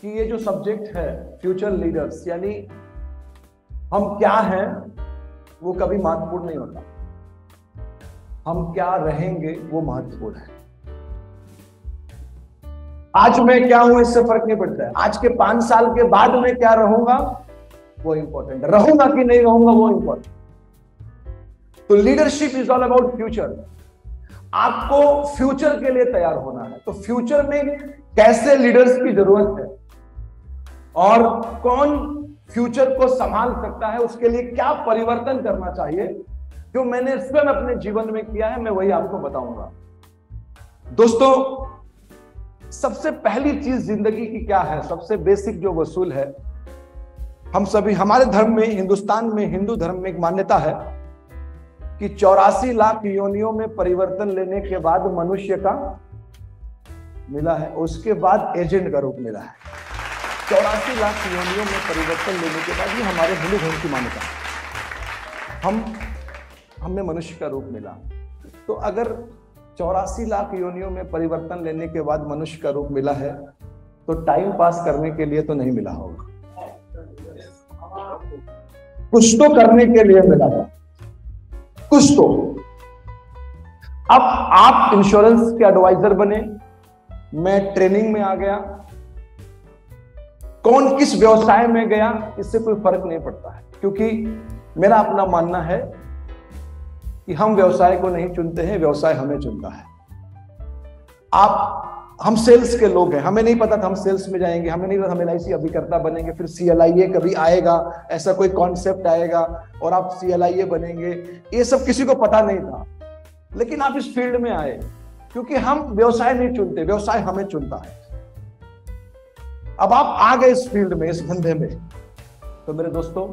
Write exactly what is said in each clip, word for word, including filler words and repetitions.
कि ये जो सब्जेक्ट है फ्यूचर लीडर्स, यानी हम क्या हैं वो कभी महत्वपूर्ण नहीं होता, हम क्या रहेंगे वो महत्वपूर्ण है। आज मैं क्या हूं इससे फर्क नहीं पड़ता है, आज के पांच साल के बाद मैं क्या रहूंगा वो इंपॉर्टेंट है, रहूंगा कि नहीं रहूंगा वो इंपॉर्टेंट। तो leadership is all about future. आपको फ्यूचर के लिए तैयार होना है। तो फ्यूचर में कैसे लीडर्स की जरूरत है और कौन फ्यूचर को संभाल सकता है, उसके लिए क्या परिवर्तन करना चाहिए, जो मैंने स्वयं अपने जीवन में किया है, मैं वही आपको बताऊंगा। दोस्तों, सबसे पहली चीज जिंदगी की क्या है, सबसे बेसिक जो वसूल है, हम सभी, हमारे धर्म में, हिंदुस्तान में, हिंदू धर्म में एक मान्यता है कि चौरासी लाख योनियों में परिवर्तन लेने के बाद मनुष्य का मिला है, उसके बाद एजेंट का रूप मिला है। चौरासी लाख योनियों में परिवर्तन लेने के बाद, ये हमारे हिंदू धर्म की मान्यता है, हम हमें मनुष्य का रूप मिला। तो अगर चौरासी लाख योनियों में परिवर्तन लेने के बाद मनुष्य का रूप मिला है, तो टाइम पास करने के लिए तो नहीं मिला होगा, कुछ तो करने के लिए मिला है, कुछ तो। अब आप इंश्योरेंस के एडवाइजर बने, मैं ट्रेनिंग में आ गया, कौन किस व्यवसाय में गया, इससे कोई फर्क नहीं पड़ता है, क्योंकि मेरा अपना मानना है कि हम व्यवसाय को नहीं चुनते हैं, व्यवसाय हमें चुनता है। आप, हम सेल्स के लोग हैं, हमें नहीं पता था हम सेल्स में जाएंगे, हमें नहीं पता हम एल आई सी अभिकर्ता बनेंगे, फिर सी एल आई ए कभी आएगा, ऐसा कोई कॉन्सेप्ट आएगा और आप सी एल आई ए बनेंगे, ये सब किसी को पता नहीं था। लेकिन आप इस फील्ड में आए, क्योंकि हम व्यवसाय नहीं चुनते, व्यवसाय हमें चुनता है। अब आप आ गए इस फील्ड में, इस धंधे में। तो मेरे दोस्तों,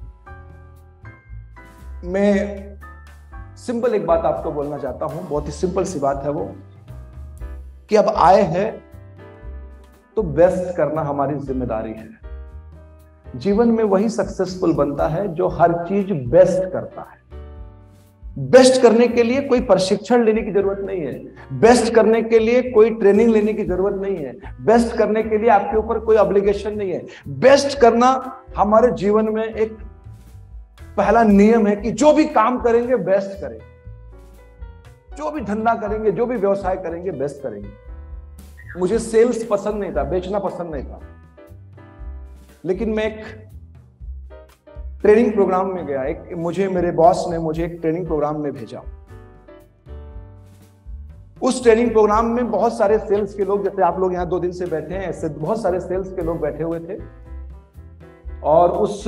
मैं सिंपल एक बात आपको बोलना चाहता हूं, बहुत ही सिंपल सी बात है वो, कि अब आए हैं तो बेस्ट करना हमारी जिम्मेदारी है। जीवन में वही सक्सेसफुल बनता है जो हर चीज बेस्ट करता है। बेस्ट करने के लिए कोई प्रशिक्षण लेने की जरूरत नहीं है, बेस्ट करने के लिए कोई ट्रेनिंग लेने की जरूरत नहीं है, बेस्ट करने के लिए आपके ऊपर कोई ऑब्लिगेशन नहीं है। बेस्ट करना हमारे जीवन में एक पहला नियम है कि जो भी काम करेंगे बेस्ट करें, जो भी धंधा करेंगे, जो भी व्यवसाय करेंगे बेस्ट करेंगे। मुझे सेल्स पसंद नहीं था, बेचना पसंद नहीं था, लेकिन मैं एक ट्रेनिंग प्रोग्राम में गया। एक मुझे मेरे बॉस ने मुझे एक ट्रेनिंग प्रोग्राम में भेजा। उस ट्रेनिंग प्रोग्राम में बहुत सारे सेल्स के लोग, जैसे आप लोग यहां दो दिन से बैठे हैं, ऐसे बहुत सारे सेल्स के लोग बैठे हुए थे। और उस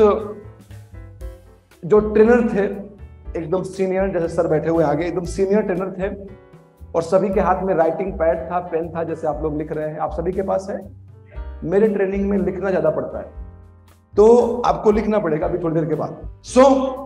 जो ट्रेनर थे, एकदम सीनियर, जैसे सर बैठे हुए आगे, एकदम सीनियर ट्रेनर थे, और सभी के हाथ में राइटिंग पैड था, पेन था, जैसे आप लोग लिख रहे हैं, आप सभी के पास है। मेरे ट्रेनिंग में लिखना ज्यादा पड़ता है, तो आपको लिखना पड़ेगा अभी थोड़ी देर के बाद। सो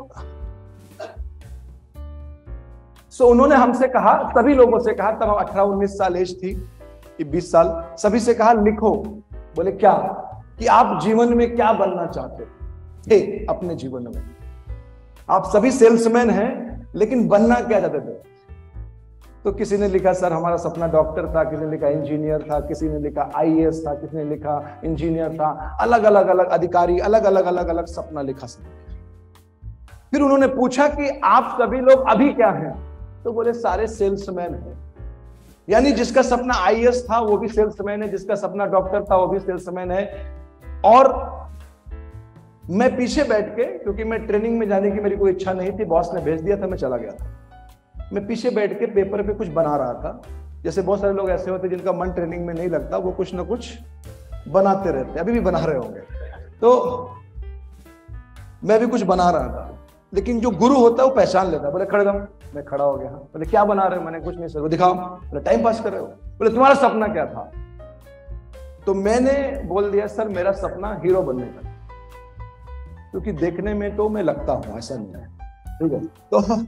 सो उन्होंने हमसे कहा, सभी लोगों से कहा, तब अठारह उन्नीस साल एज थी कि बीस साल, सभी से कहा लिखो। बोले क्या? कि आप जीवन में क्या बनना चाहते थे अपने जीवन में। आप सभी सेल्समैन हैं, लेकिन बनना क्या चाहते थे? तो किसी ने लिखा सर हमारा सपना डॉक्टर था, किसी ने लिखा इंजीनियर था, किसी ने लिखा आई ए एस था, किसी ने लिखा इंजीनियर था, अलग अलग अलग अधिकारी, अलग अलग अलग अलग सपना लिखा सब। फिर उन्होंने पूछा कि आप सभी लोग अभी क्या हैं? तो बोले सारे सेल्समैन हैं। यानी जिसका सपना आई ए एस था वो भी सेल्समैन है, जिसका सपना डॉक्टर था वो भी सेल्समैन है। और मैं पीछे बैठ के, क्योंकि मैं ट्रेनिंग में जाने की मेरी कोई इच्छा नहीं थी, बॉस ने भेज दिया था, मैं चला गया था। मैं पीछे बैठ के पेपर पे कुछ बना रहा था। जैसे बहुत सारे लोग ऐसे होते हैं जिनका मन ट्रेनिंग में नहीं लगता, वो कुछ ना कुछ बनाते रहते हैं, अभी भी बना रहे होंगे। तो मैं भी कुछ बना रहा था, लेकिन जो गुरु होता है वो पहचान लेता है। बोले खड़े रहो, मैं खड़ा हो गया। बोले क्या बना रहे हो? मैंने कुछ नहीं सर। वो दिखाओ। बोले टाइम पास कर रहे हो? बोले तुम्हारा सपना क्या था? तो मैंने बोल दिया सर मेरा सपना हीरो बनने का, क्योंकि देखने में तो मैं लगता हूं, ऐसा नहीं है, ठीक है। तो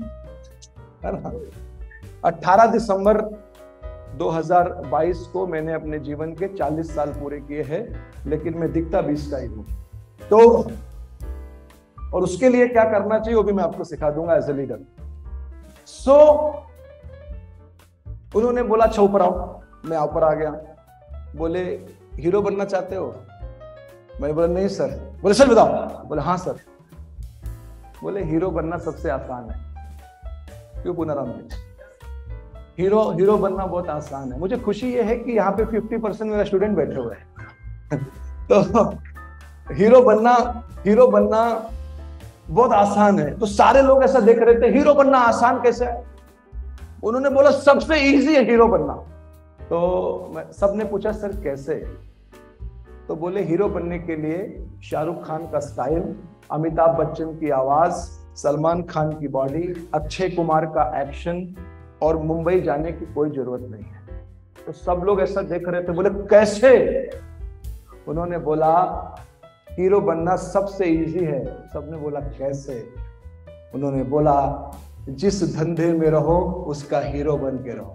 अठारह दिसंबर दो हज़ार बाईस को मैंने अपने जीवन के चालीस साल पूरे किए हैं, लेकिन मैं दिखता बीस का ही हूं। तो और उसके लिए क्या करना चाहिए वो भी मैं आपको सिखा दूंगा एज ए लीडर। सो उन्होंने बोला अच्छा ऊपर आओ। मैं ऊपर आ गया। बोले हीरो बनना चाहते हो? मैंने बोला नहीं सर। बोले सर बताओ। बोले हाँ सर। बोले हीरो बनना सबसे आसान है। क्यों पुनाराम जी? हीरो हीरो बनना बहुत आसान है। मुझे खुशी ये है कि यहाँ पे फिफ्टी परसेंट मेरा स्टूडेंट बैठे हुए हैं तो हीरो बनना हीरो बनना बहुत आसान है। तो सारे लोग ऐसा देख रहे थे, हीरो बनना आसान कैसे है? उन्होंने बोला सबसे इजी है हीरो बनना। तो मैं सबने पूछा सर कैसे? तो बोले हीरो बनने के लिए शाहरुख खान का स्टाइल, अमिताभ बच्चन की आवाज, सलमान खान की बॉडी, अक्षय कुमार का एक्शन और मुंबई जाने की कोई जरूरत नहीं है। तो सब लोग ऐसा देख रहे थे, बोले कैसे? उन्होंने बोला हीरो बनना सबसे इजी है। सबने बोला कैसे? उन्होंने बोला जिस धंधे में रहो उसका हीरो बन के रहो।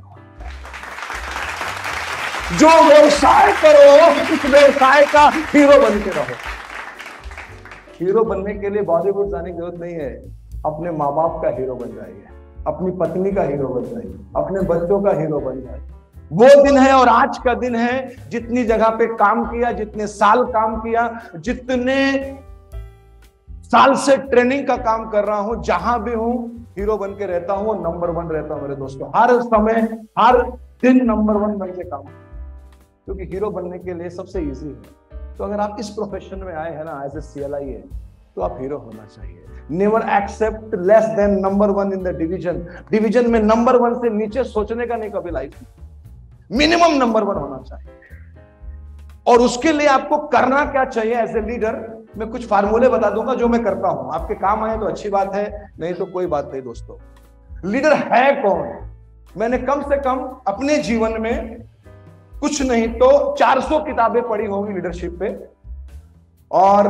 जो व्यवसाय करो उस व्यवसाय का हीरो बन के रहो। हीरो बनने के लिए बॉलीवुड जाने की जरूरत नहीं है। अपने माँ बाप का हीरो बन जाइए, अपनी पत्नी का हीरो बन जाइए, अपने बच्चों का हीरो बन जाइए। वो दिन है और आज का दिन है। जितनी जगह पे काम किया, जितने साल काम किया, जितने साल से ट्रेनिंग का काम कर रहा हूं, जहां भी हूं हीरो बन के रहता हूं, नंबर वन रहता हूं मेरे दोस्तों। हर समय हर दिन नंबर वन बन के काम, क्योंकि हीरो बनने के लिए सबसे इजी है। तो अगर आप इस प्रोफेशन में आए हैं ना as a C L I ए, तो आप हीरो होना चाहिए। Never accept less than number one in the division. Division में नंबर वन से नीचे सोचने का नहीं कभी लाइफ में। मिनिमम नंबर वन होना चाहिए। और उसके लिए आपको करना क्या चाहिए एज ए लीडर? मैं कुछ फार्मूले बता दूंगा जो मैं करता हूं। आपके काम आए तो अच्छी बात है, नहीं तो कोई बात नहीं दोस्तों। लीडर है कौन? मैंने कम से कम अपने जीवन में कुछ नहीं तो चार सौ किताबें पढ़ी होंगी लीडरशिप पे, और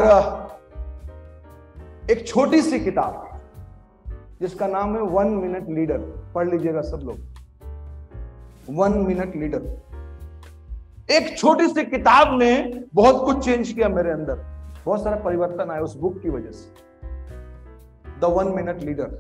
एक छोटी सी किताब जिसका नाम है वन मिनट लीडर, पढ़ लीजिएगा सब लोग। One minute leader. एक छोटी सी किताब ने बहुत कुछ चेंज किया मेरे अंदर, बहुत सारा परिवर्तन आया उस बुक की वजह से। The one minute leader.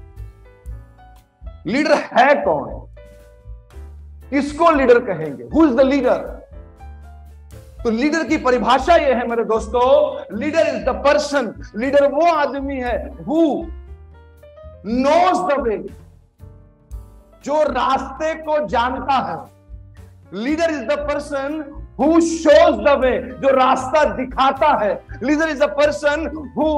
Leader है कौन? किसको लीडर कहेंगे? Who is the leader? तो लीडर की परिभाषा यह है मेरे दोस्तों, leader is the person. Leader वो आदमी है हु नोज द वे, जो रास्ते को जानता है। Leader is the person who shows the way, जो रास्ता दिखाता है। Leader is the person who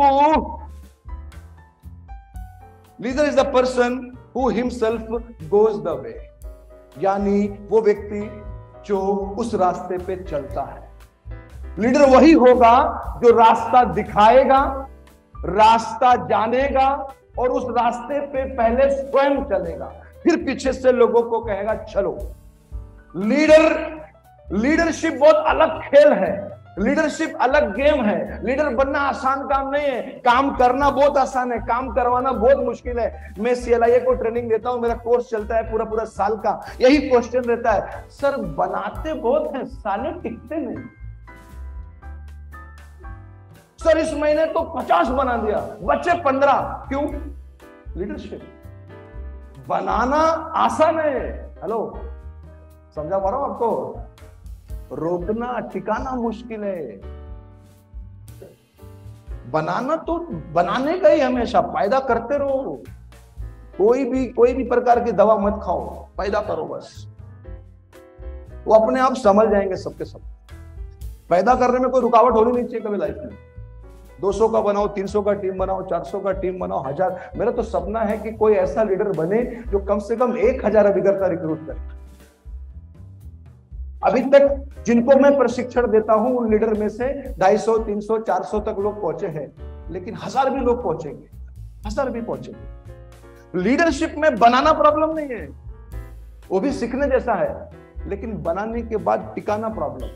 leader is the person who himself goes the way, यानी वो व्यक्ति जो उस रास्ते पे चलता है। लीडर वही होगा जो रास्ता दिखाएगा, रास्ता जानेगा और उस रास्ते पे पहले स्वयं चलेगा, फिर पीछे से लोगों को कहेगा चलो। लीडर लीडरशिप बहुत अलग खेल है, लीडरशिप अलग गेम है। लीडर बनना आसान काम नहीं है, काम करना बहुत आसान है, काम करवाना बहुत मुश्किल है। मैं सी एल आई ए को ट्रेनिंग देता हूं, मेरा कोर्स चलता है पूरा पूरा साल का। यही क्वेश्चन रहता है, सर बनाते बहुत हैं, साले टिकते नहीं। सर इस महीने तो पचास बना दिया, बच्चे पंद्रह, क्यों? लीडरशिप बनाना आसान है। हेलो, समझा पा रहा हूं आपको? रोकना टिकाना मुश्किल है। बनाना तो बनाने का ही हमेशा, पैदा करते रहो। कोई भी कोई भी प्रकार की दवा मत खाओ, पैदा करो बस, वो अपने आप समझ जाएंगे सबके सब। पैदा करने में कोई रुकावट होनी नहीं चाहिए कभी लाइफ में। दो सौ का बनाओ, तीन सौ का टीम बनाओ, चार सौ का टीम बनाओ, हजार। मेरा तो सपना है कि कोई ऐसा लीडर बने जो कम से कम एक हजार अभिकर का रिक्रूट करे। अभी तक जिनको मैं प्रशिक्षण देता हूं उन लीडर में से ढाई सौ, तीन सौ, चार सौ तक लोग पहुंचे हैं, लेकिन हजार भी लोग पहुंचेंगे, हजार भी पहुंचेंगे। लीडरशिप में बनाना प्रॉब्लम नहीं है, वो भी सीखने जैसा है, लेकिन बनाने के बाद टिकाना प्रॉब्लम।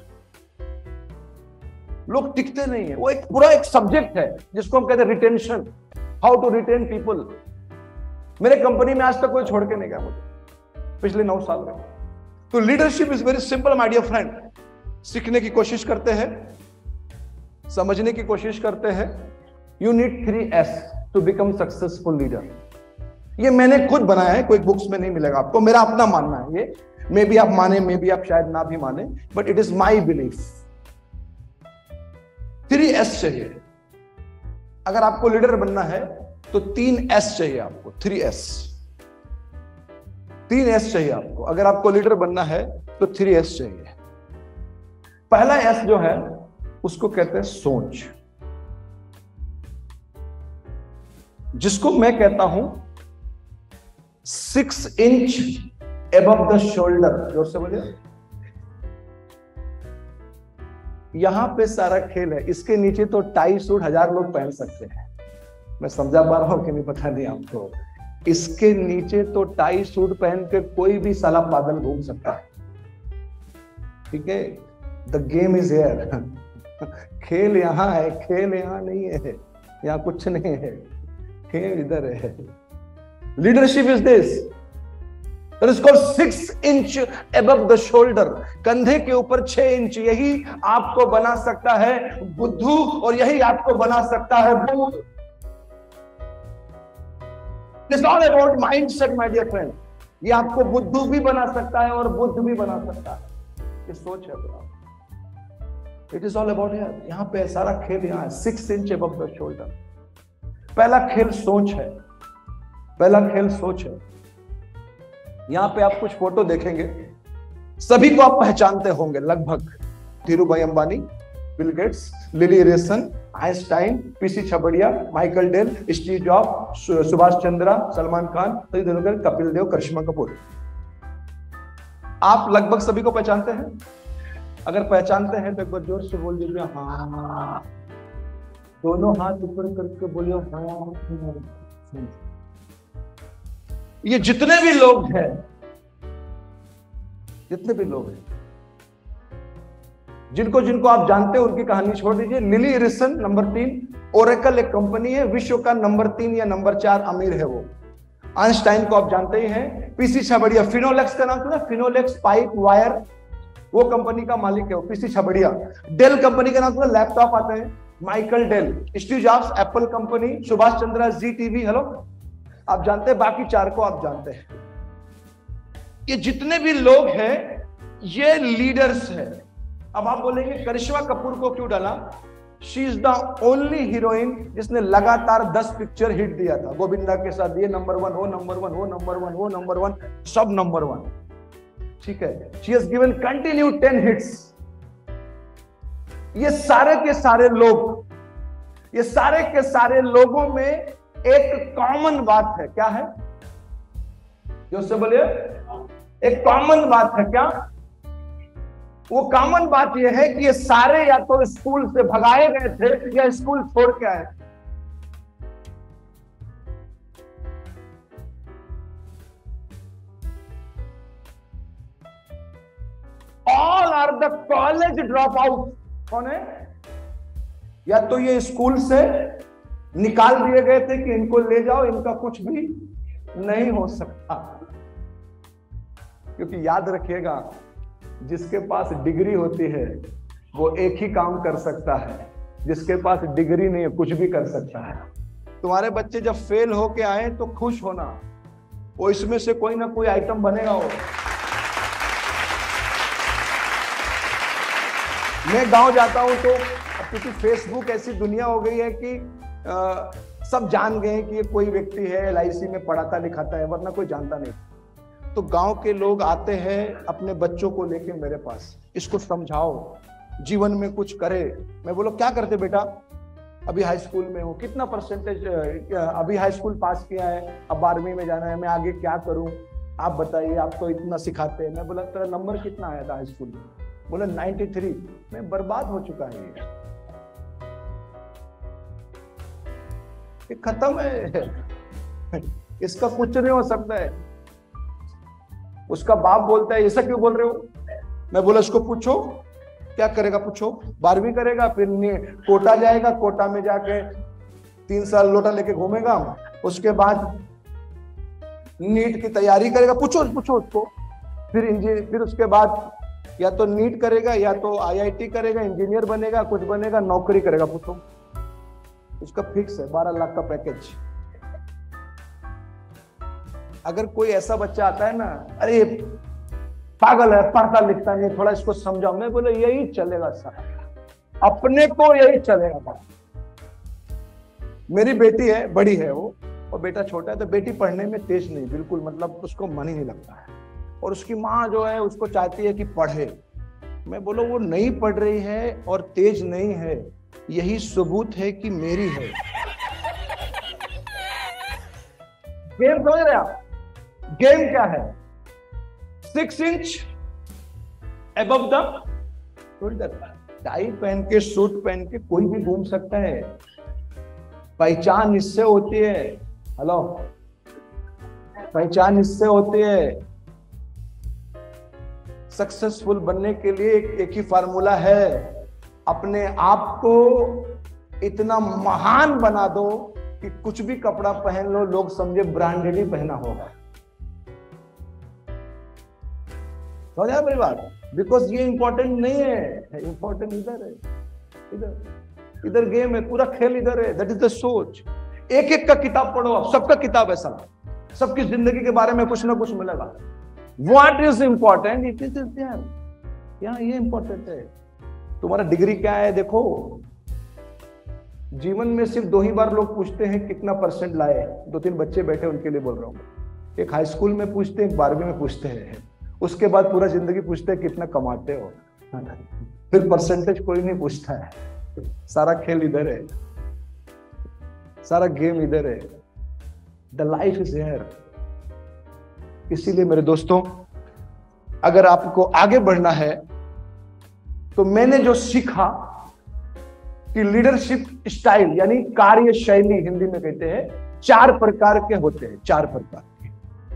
लोग टिकते नहीं है, वो एक पूरा एक सब्जेक्ट है जिसको हम कहते हैं retention, how to retain people. मेरे कंपनी में आज तक कोई छोड़ के नहीं गया मुझे पिछले नौ साल में। तो leadership is very simple my dear friend. सीखने की कोशिश करते हैं, समझने की कोशिश करते हैं। You need three S to become successful leader. ये मैंने खुद बनाया है, कोई बुक्स में नहीं मिलेगा आपको, मेरा अपना मानना है ये। मे बी आप माने, मे बी आप शायद ना भी माने, but it is my belief. Three S चाहिए। अगर आपको लीडर बनना है तो तीन एस चाहिए आपको, थ्री एस, तीन एस चाहिए आपको। अगर आपको लीडर बनना है तो थ्री एस चाहिए। पहला एस जो है उसको कहते हैं सोच, जिसको मैं कहता हूं six inch above the shoulder. जोर से बोलिए। यहां पे सारा खेल है। इसके नीचे तो टाई सूट हजार लोग पहन सकते हैं। मैं समझा पा रहा हूं कि नहीं पता नहीं आपको। इसके नीचे तो टाई सूट पहन के कोई भी साला पागल घूम सकता है, ठीक है। The game is here. खेल यहां है, खेल यहां नहीं है, यहां कुछ नहीं है, खेल इधर है। Leadership is this, that is called six inch above the shoulder. कंधे के ऊपर छह इंच, यही आपको बना सकता है बुद्धू और यही आपको बना सकता है Buddha. It's all about mindset, my dear friend. ये आपको बुद्धू भी बना सकता है और बुद्ध भी बना सकता है। ये सोच है बड़ा। It is all about here. यहाँ पे सारा खेल यहाँ है, six inch above the shoulder। पहला खेल सोच है, पहला खेल सोच है। यहाँ पे आप कुछ फोटो देखेंगे, सभी को आप पहचानते होंगे लगभग। Dhirubhai Ambani, Bill Gates, Larry Ellison, Einstein, PC Chhabria, Michael Dell, Steve Job, Subhash Chandra, Salman Khan, Sachin Tendulkar, Kapil Dev, Karishma Kapoor. आप लगभग सभी को पहचानते हैं। अगर पहचानते हैं तो एक बार जोर से बोल दीजिए हाँ। दोनों हाथ ऊपर करके बोलिए हाँ। ये जितने भी लोग हैं, जितने भी लोग हैं, जिनको जिनको आप जानते हैं उनकी कहानी छोड़ दीजिए। लिली एरिसन नंबर तीन, ओरेकल एक कंपनी है, विश्व का नंबर तीन या नंबर चार अमीर है वो। आइंस्टाइन को आप जानते ही हैं। पीसी छबड़िया, फिनोलेक्स का नाम सुना? फिनोलेक्स पाइप वायर, वो कंपनी का मालिक है वो, पीसी छबड़िया। डेल कंपनी का नाम सुना? लैपटॉप आते हैं, Michael Dell. Steve Jobs, Apple company. Subhash Chandra, Zee TV. Hello, आप जानते हैं, बाकी चार को आप जानते हैं। ये जितने भी लोग हैं ये लीडर्स हैं। अब आप बोलेंगे करिश्मा कपूर को क्यों डाला? She is the only heroine जिसने लगातार दस पिक्चर हिट दिया था। गोविंदा के साथ ये नंबर वन, वो नंबर वन, वो नंबर वन, वो नंबर वन, सब नंबर वन, ठीक है। She has given continue ten hits. ये सारे के सारे लोग, ये सारे के सारे लोगों में एक कॉमन बात है। क्या है? जो से बोलिए, एक कॉमन बात है। क्या वो कॉमन बात यह है कि ये सारे या तो स्कूल से भगाए गए थे या स्कूल छोड़ के आए। All are the college drop out. कौन है? या तो ये स्कूल से निकाल दिए गए थे कि इनको ले जाओ, इनका कुछ भी नहीं हो सकता। क्योंकि याद रखिएगा, जिसके पास डिग्री होती है वो एक ही काम कर सकता है, जिसके पास डिग्री नहीं है कुछ भी कर सकता है। तुम्हारे बच्चे जब फेल होके आए तो खुश होना, वो इसमें से कोई ना कोई आइटम बनेगा। वो मैं गांव जाता हूं तो, क्योंकि फेसबुक ऐसी दुनिया हो गई है कि आ, सब जान गए कि ये कोई व्यक्ति है एल आई सी में पढ़ाता लिखाता है, वरना कोई जानता नहीं। तो गांव के लोग आते हैं अपने बच्चों को लेके मेरे पास, इसको समझाओ जीवन में कुछ करे। मैं बोलो क्या करते बेटा? अभी हाई स्कूल में हो, कितना परसेंटेज? अभी हाई स्कूल पास किया है, अब बारहवीं में जाना है, मैं आगे क्या करूं आप बताइए, आप तो इतना सिखाते हैं। मैं बोला तेरा नंबर कितना आया था हाई स्कूल में? बोला नाइन्टी थ्री। मैं बर्बाद हो चुका है, ये खत्म है, इसका कुछ नहीं हो सकता है। उसका बाप बोलता है ऐसा क्यों बोल रहे हो? मैं बोला इसको पूछो क्या करेगा, पूछो। बारहवीं करेगा, फिर कोटा जाएगा, कोटा में जाके तीन साल लोटा लेके घूमेगा, उसके बाद नीट की तैयारी करेगा, पूछो पूछो उसको। फिर इंजीनियर, फिर उसके बाद या तो नीट करेगा या तो आई आई टी करेगा, इंजीनियर बनेगा, कुछ बनेगा, नौकरी करेगा, पूछो। उसका फिक्स है बारह लाख का पैकेज। अगर कोई ऐसा बच्चा आता है ना, अरे पागल है, पढ़ता लिखता नहीं, थोड़ा इसको समझाओ, मैं बोला यही चलेगा सारा। अपने को यही चलेगा। मेरी बेटी है, बड़ी है वो, और बेटा छोटा है। तो बेटी पढ़ने में तेज नहीं, बिल्कुल, मतलब उसको मन ही नहीं लगता है, और उसकी माँ जो है उसको चाहती है कि पढ़े। मैं बोलो वो नहीं पढ़ रही है और तेज नहीं है, यही सबूत है कि मेरी है। गेम समझ रहे आप? गेम क्या है? Six inch above the shoulder. Tie पहन के, सूट पहन के कोई भी घूम सकता है। पहचान इससे होती है, हेलो, पहचान इससे होती है। सक्सेसफुल बनने के लिए एक, एक ही फार्मूला है, अपने आप को इतना महान बना दो कि कुछ भी कपड़ा पहन लो लोग समझे ब्रांडेड ही पहना होगा। समझा मेरी बात? बिकॉज ये इंपॉर्टेंट नहीं है, इंपॉर्टेंट इधर है, इधर इधर गेम है, पूरा खेल इधर है। दैट इज द सोच। एक एक का किताब पढ़ो आप, सबका किताब है साला, सबकी जिंदगी के बारे में कुछ ना कुछ मिलेगा। What is important, it is there. यहाँ ये इंपॉर्टेंट है। तुम्हारा डिग्री क्या है देखो। जीवन में सिर्फ दो ही बार लोग पूछते हैं कितना परसेंट लाए। दो तीन बच्चे बैठे, उनके लिए बोल रहा हूँ। एक हाई स्कूल में पूछते हैं, एक बारहवीं में पूछते हैं, उसके बाद पूरा जिंदगी पूछते हैं कितना कमाते हो। फिर परसेंटेज कोई नहीं पूछता है। सारा खेल इधर है, सारा गेम इधर है। The life is here. इसीलिए मेरे दोस्तों, अगर आपको आगे बढ़ना है तो मैंने जो सीखा कि लीडरशिप स्टाइल यानी कार्य शैली, हिंदी में कहते हैं, चार प्रकार के होते हैं। चार प्रकार के।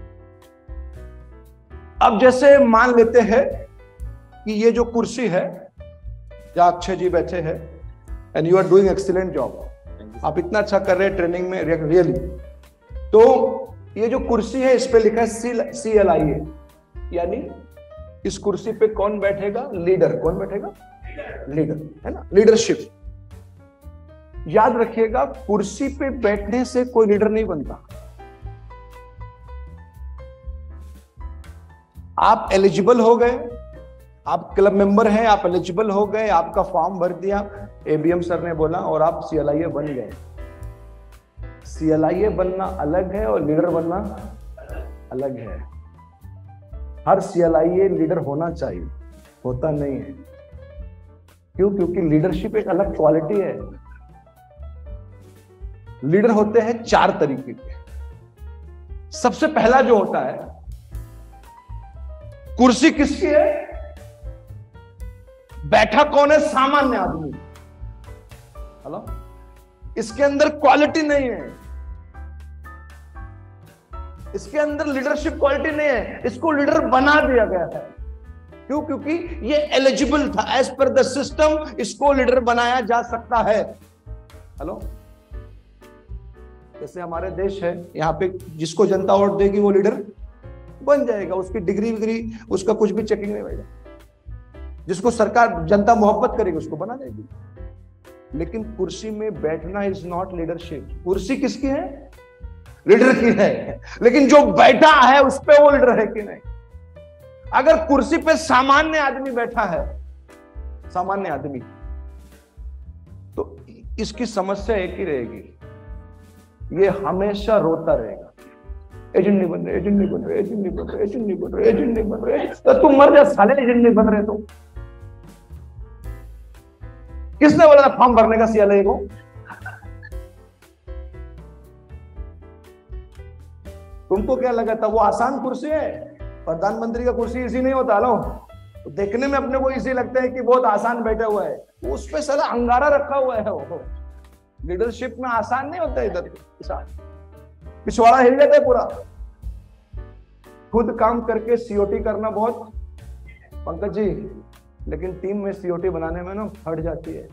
अब जैसे मान लेते हैं कि ये जो कुर्सी है, जहां अक्षय जी बैठे हैं, and you are doing excellent job, आप इतना अच्छा कर रहे हैं ट्रेनिंग में, रियली। तो ये जो कुर्सी है, इस पे लिखा है सी एल आई ए, यानी इस कुर्सी पे कौन बैठेगा? लीडर। कौन बैठेगा? लीडर, है ना, लीडरशिप। याद रखिएगा, कुर्सी पे बैठने से कोई लीडर नहीं बनता। आप एलिजिबल हो गए, आप क्लब मेंबर हैं, आप एलिजिबल हो गए, आपका फॉर्म भर दिया, एबीएम सर ने बोला, और आप सीएलआईए बन गए। सीएलआईए बनना अलग है और लीडर बनना अलग है। हर सीएलआईए लीडर होना चाहिए, होता नहीं है। क्यों? क्योंकि लीडरशिप एक अलग क्वालिटी है। लीडर होते हैं चार तरीके के। सबसे पहला जो होता है, कुर्सी किसकी है? बैठा कौन है? सामान्य आदमी। हेलो, इसके अंदर क्वालिटी नहीं है, इसके अंदर लीडरशिप क्वालिटी नहीं है, इसको लीडर बना दिया गया है। क्यों? क्योंकि ये एलिजिबल था, एज पर द सिस्टम इसको लीडर बनाया जा सकता है। हेलो, जैसे हमारे देश है, यहाँ पे जिसको जनता वोट देगी वो लीडर बन जाएगा, उसकी डिग्री विग्री, उसका कुछ भी चेकिंग नहीं होगा। जिसको सरकार, जनता मोहब्बत करेगी उसको बना देगी। लेकिन कुर्सी में बैठना इज नॉट लीडरशिप। कुर्सी किसकी है? लीडर की है, लेकिन जो बैठा है उस पे वो लीडर है कि नहीं। अगर कुर्सी पे सामान्य आदमी बैठा है, सामान्य आदमी, तो इसकी समस्या एक ही रहेगी, ये हमेशा रोता रहेगा, एजेंट नहीं बन रहे, एजेंट नहीं बन रहे, एजेंट नहीं बन रहे, एजेंट नहीं बन रहे, एजेंट नहीं बन रहे। तो तुम मर जा साले, एजेंट नहीं बन रहे। तो किसने बोला था फॉर्म भरने का सीएलआई को? तुमको क्या लगा था वो आसान कुर्सी है? प्रधानमंत्री का कुर्सी इजी नहीं होता। लो, तो देखने में अपने को इजी लगता है कि बहुत आसान बैठा हुआ है, उस पे सारा अंगारा रखा हुआ है। वो लीडरशिप में आसान नहीं होता। इधर पिछवाड़ा हिल जाता है पूरा। खुद काम करके सीओटी करना बहुत, पंकज जी, लेकिन टीम में सीओटी बनाने में ना फट जाती है,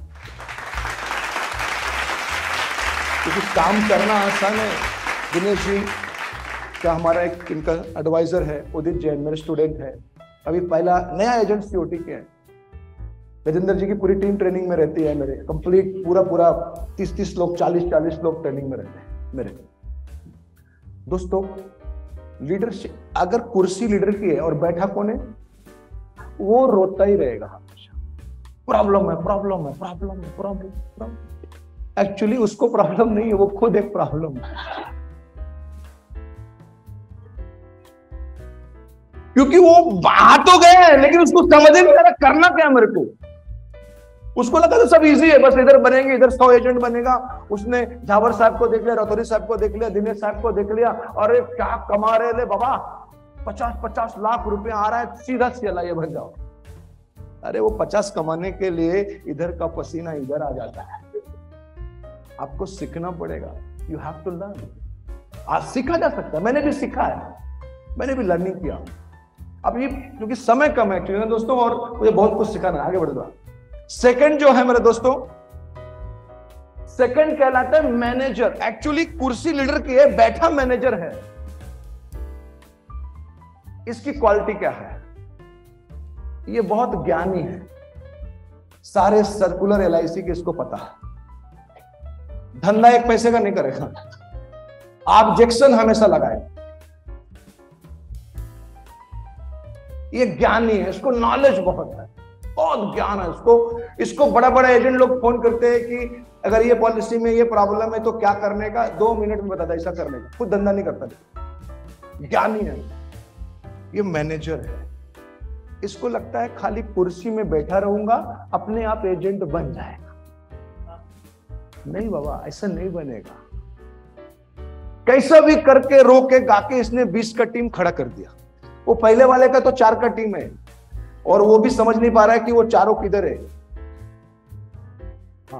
क्योंकि काम करना आसान है। दिनेश जी क्या हमारा एक इनका एडवाइजर है, उदित जैन, मेरे स्टूडेंट है, अभी पहला नया एजेंट सीओटी के हैं। राजेंद्र जी की पूरी टीम ट्रेनिंग में रहती है, मेरे कंप्लीट पूरा पूरा तीस तीस लोग, चालीस चालीस लोग ट्रेनिंग में रहते हैं मेरे दोस्तों। लीडरशिप, अगर कुर्सी लीडर की है और बैठा कौन है, वो रोता ही रहेगा हमेशा। प्रॉब्लम है, प्रॉब्लम है, प्रॉब्लम है, प्रॉब्लम। एक्चुअली उसको प्रॉब्लम नहीं है, वो खुद एक प्रॉब्लम है, क्योंकि वो बाहर तो गए हैं लेकिन उसको समझ नहीं आ रहा करना क्या मेरे को। उसको लगा तो सब इजी है, बस इधर बनेंगे, इधर सौ एजेंट बनेगा। उसने झावर साहब को देख लिया, रतौरी साहब को देख लिया, दिनेश साहब को देख लिया, अरे क्या कमा रहे ले बाबा, पचास पचास लाख रुपए आ रहा है, सीधा सीएलआई बन जाओ। अरे वो पचास कमाने के लिए इधर का पसीना इधर आ जाता है। आपको सीखना पड़ेगा, यू हैव टू लर्न। आज सीखा जा सकता है, मैंने भी सीखा है, मैंने भी लर्निंग किया। अब ये क्योंकि समय कम है एक्चुअली दोस्तों, और मुझे बहुत कुछ सिखाना है, आगे बढ़ दो। सेकंड जो है मेरे दोस्तों, सेकंड कहलाता है मैनेजर। एक्चुअली कुर्सी लीडर की है, बैठा मैनेजर है। इसकी क्वालिटी क्या है? ये बहुत ज्ञानी है, सारे सर्कुलर एलआईसी के इसको पता है, धंधा एक पैसे का नहीं करेगा, ऑब्जेक्शन हमेशा लगाएगा। ये ज्ञानी है, इसको नॉलेज बहुत है, बहुत ज्ञान है इसको। इसको बड़ा बड़ा एजेंट लोग फोन करते हैं कि अगर ये पॉलिसी में ये प्रॉब्लम है तो क्या करने का, दो मिनट में बताता ऐसा करने का, खुद धंधा नहीं करता। ज्ञानी है, ये मैनेजर है। इसको लगता है खाली कुर्सी में बैठा रहूंगा अपने आप एजेंट बन जाएगा। नहीं बाबा, ऐसा नहीं बनेगा। कैसा भी करके रो के गा के इसने बीस का टीम खड़ा कर दिया। वो पहले वाले का तो चार का टीम है और वो भी समझ नहीं पा रहा है कि वो चारों किधर है। हाँ,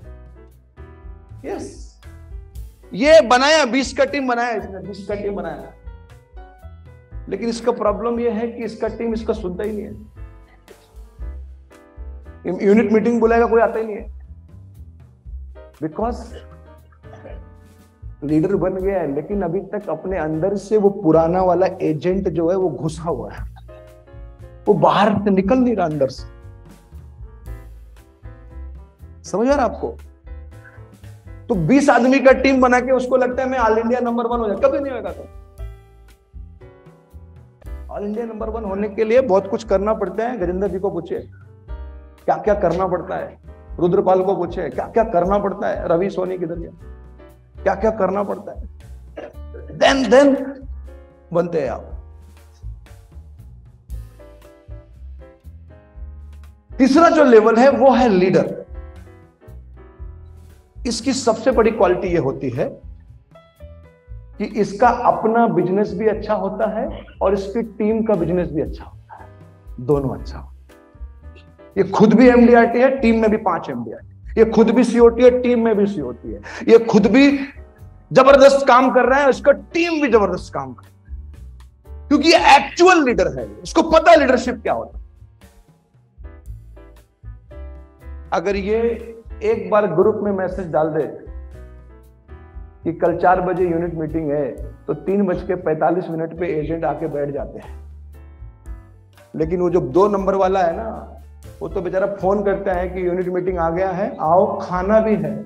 यस, ये बनाया, बीस का टीम बनाया इसने, बीस का टीम बनाया, लेकिन इसका प्रॉब्लम ये है कि इसका टीम इसका सुनता ही नहीं है। यूनिट मीटिंग बुलाएगा, कोई आता ही नहीं है, बिकॉज लीडर बन गया है लेकिन अभी तक अपने अंदर से वो पुराना वाला एजेंट जो है वो घुसा हुआ है, वो बाहर से निकल नहीं रहा अंदर से। समझ आ रहा आपको? तो बीस आदमी का टीम बना के उसको लगता है मैं ऑल इंडिया नंबर वन हो जाए, कभी नहीं होगा। तो ऑल इंडिया नंबर वन होने के लिए बहुत कुछ करना पड़ता है। गजेंद्र जी को पूछे क्या क्या करना पड़ता है, रुद्रपाल को पूछे क्या क्या करना पड़ता है, रवि सोनी किधर गया, क्या क्या करना पड़ता है, देन देन बनते हैं आप। तीसरा जो लेवल है वो है लीडर। इसकी सबसे बड़ी क्वालिटी ये होती है कि इसका अपना बिजनेस भी अच्छा होता है और इसकी टीम का बिजनेस भी अच्छा होता है, दोनों अच्छा होता है। ये खुद भी एमडीआरटी है, टीम में भी पांच एमडीआरटी, ये खुद भी सीओटी है, टीम में भी सीओटी है, ये खुद भी जबरदस्त काम कर रहा है, इसका टीम भी जबरदस्त काम कर रहा है, क्योंकि ये एक्चुअल लीडर है, इसको पता है लीडरशिप क्या होता है। अगर ये एक बार ग्रुप में मैसेज डाल दे कि कल चार बजे यूनिट मीटिंग है, तो तीन बज के पैंतालीस मिनट पे एजेंट आके बैठ जाते हैं। लेकिन वो जो दो नंबर वाला है ना, वो तो बेचारा फोन करता है कि यूनिट मीटिंग आ गया है, आओ, खाना भी है,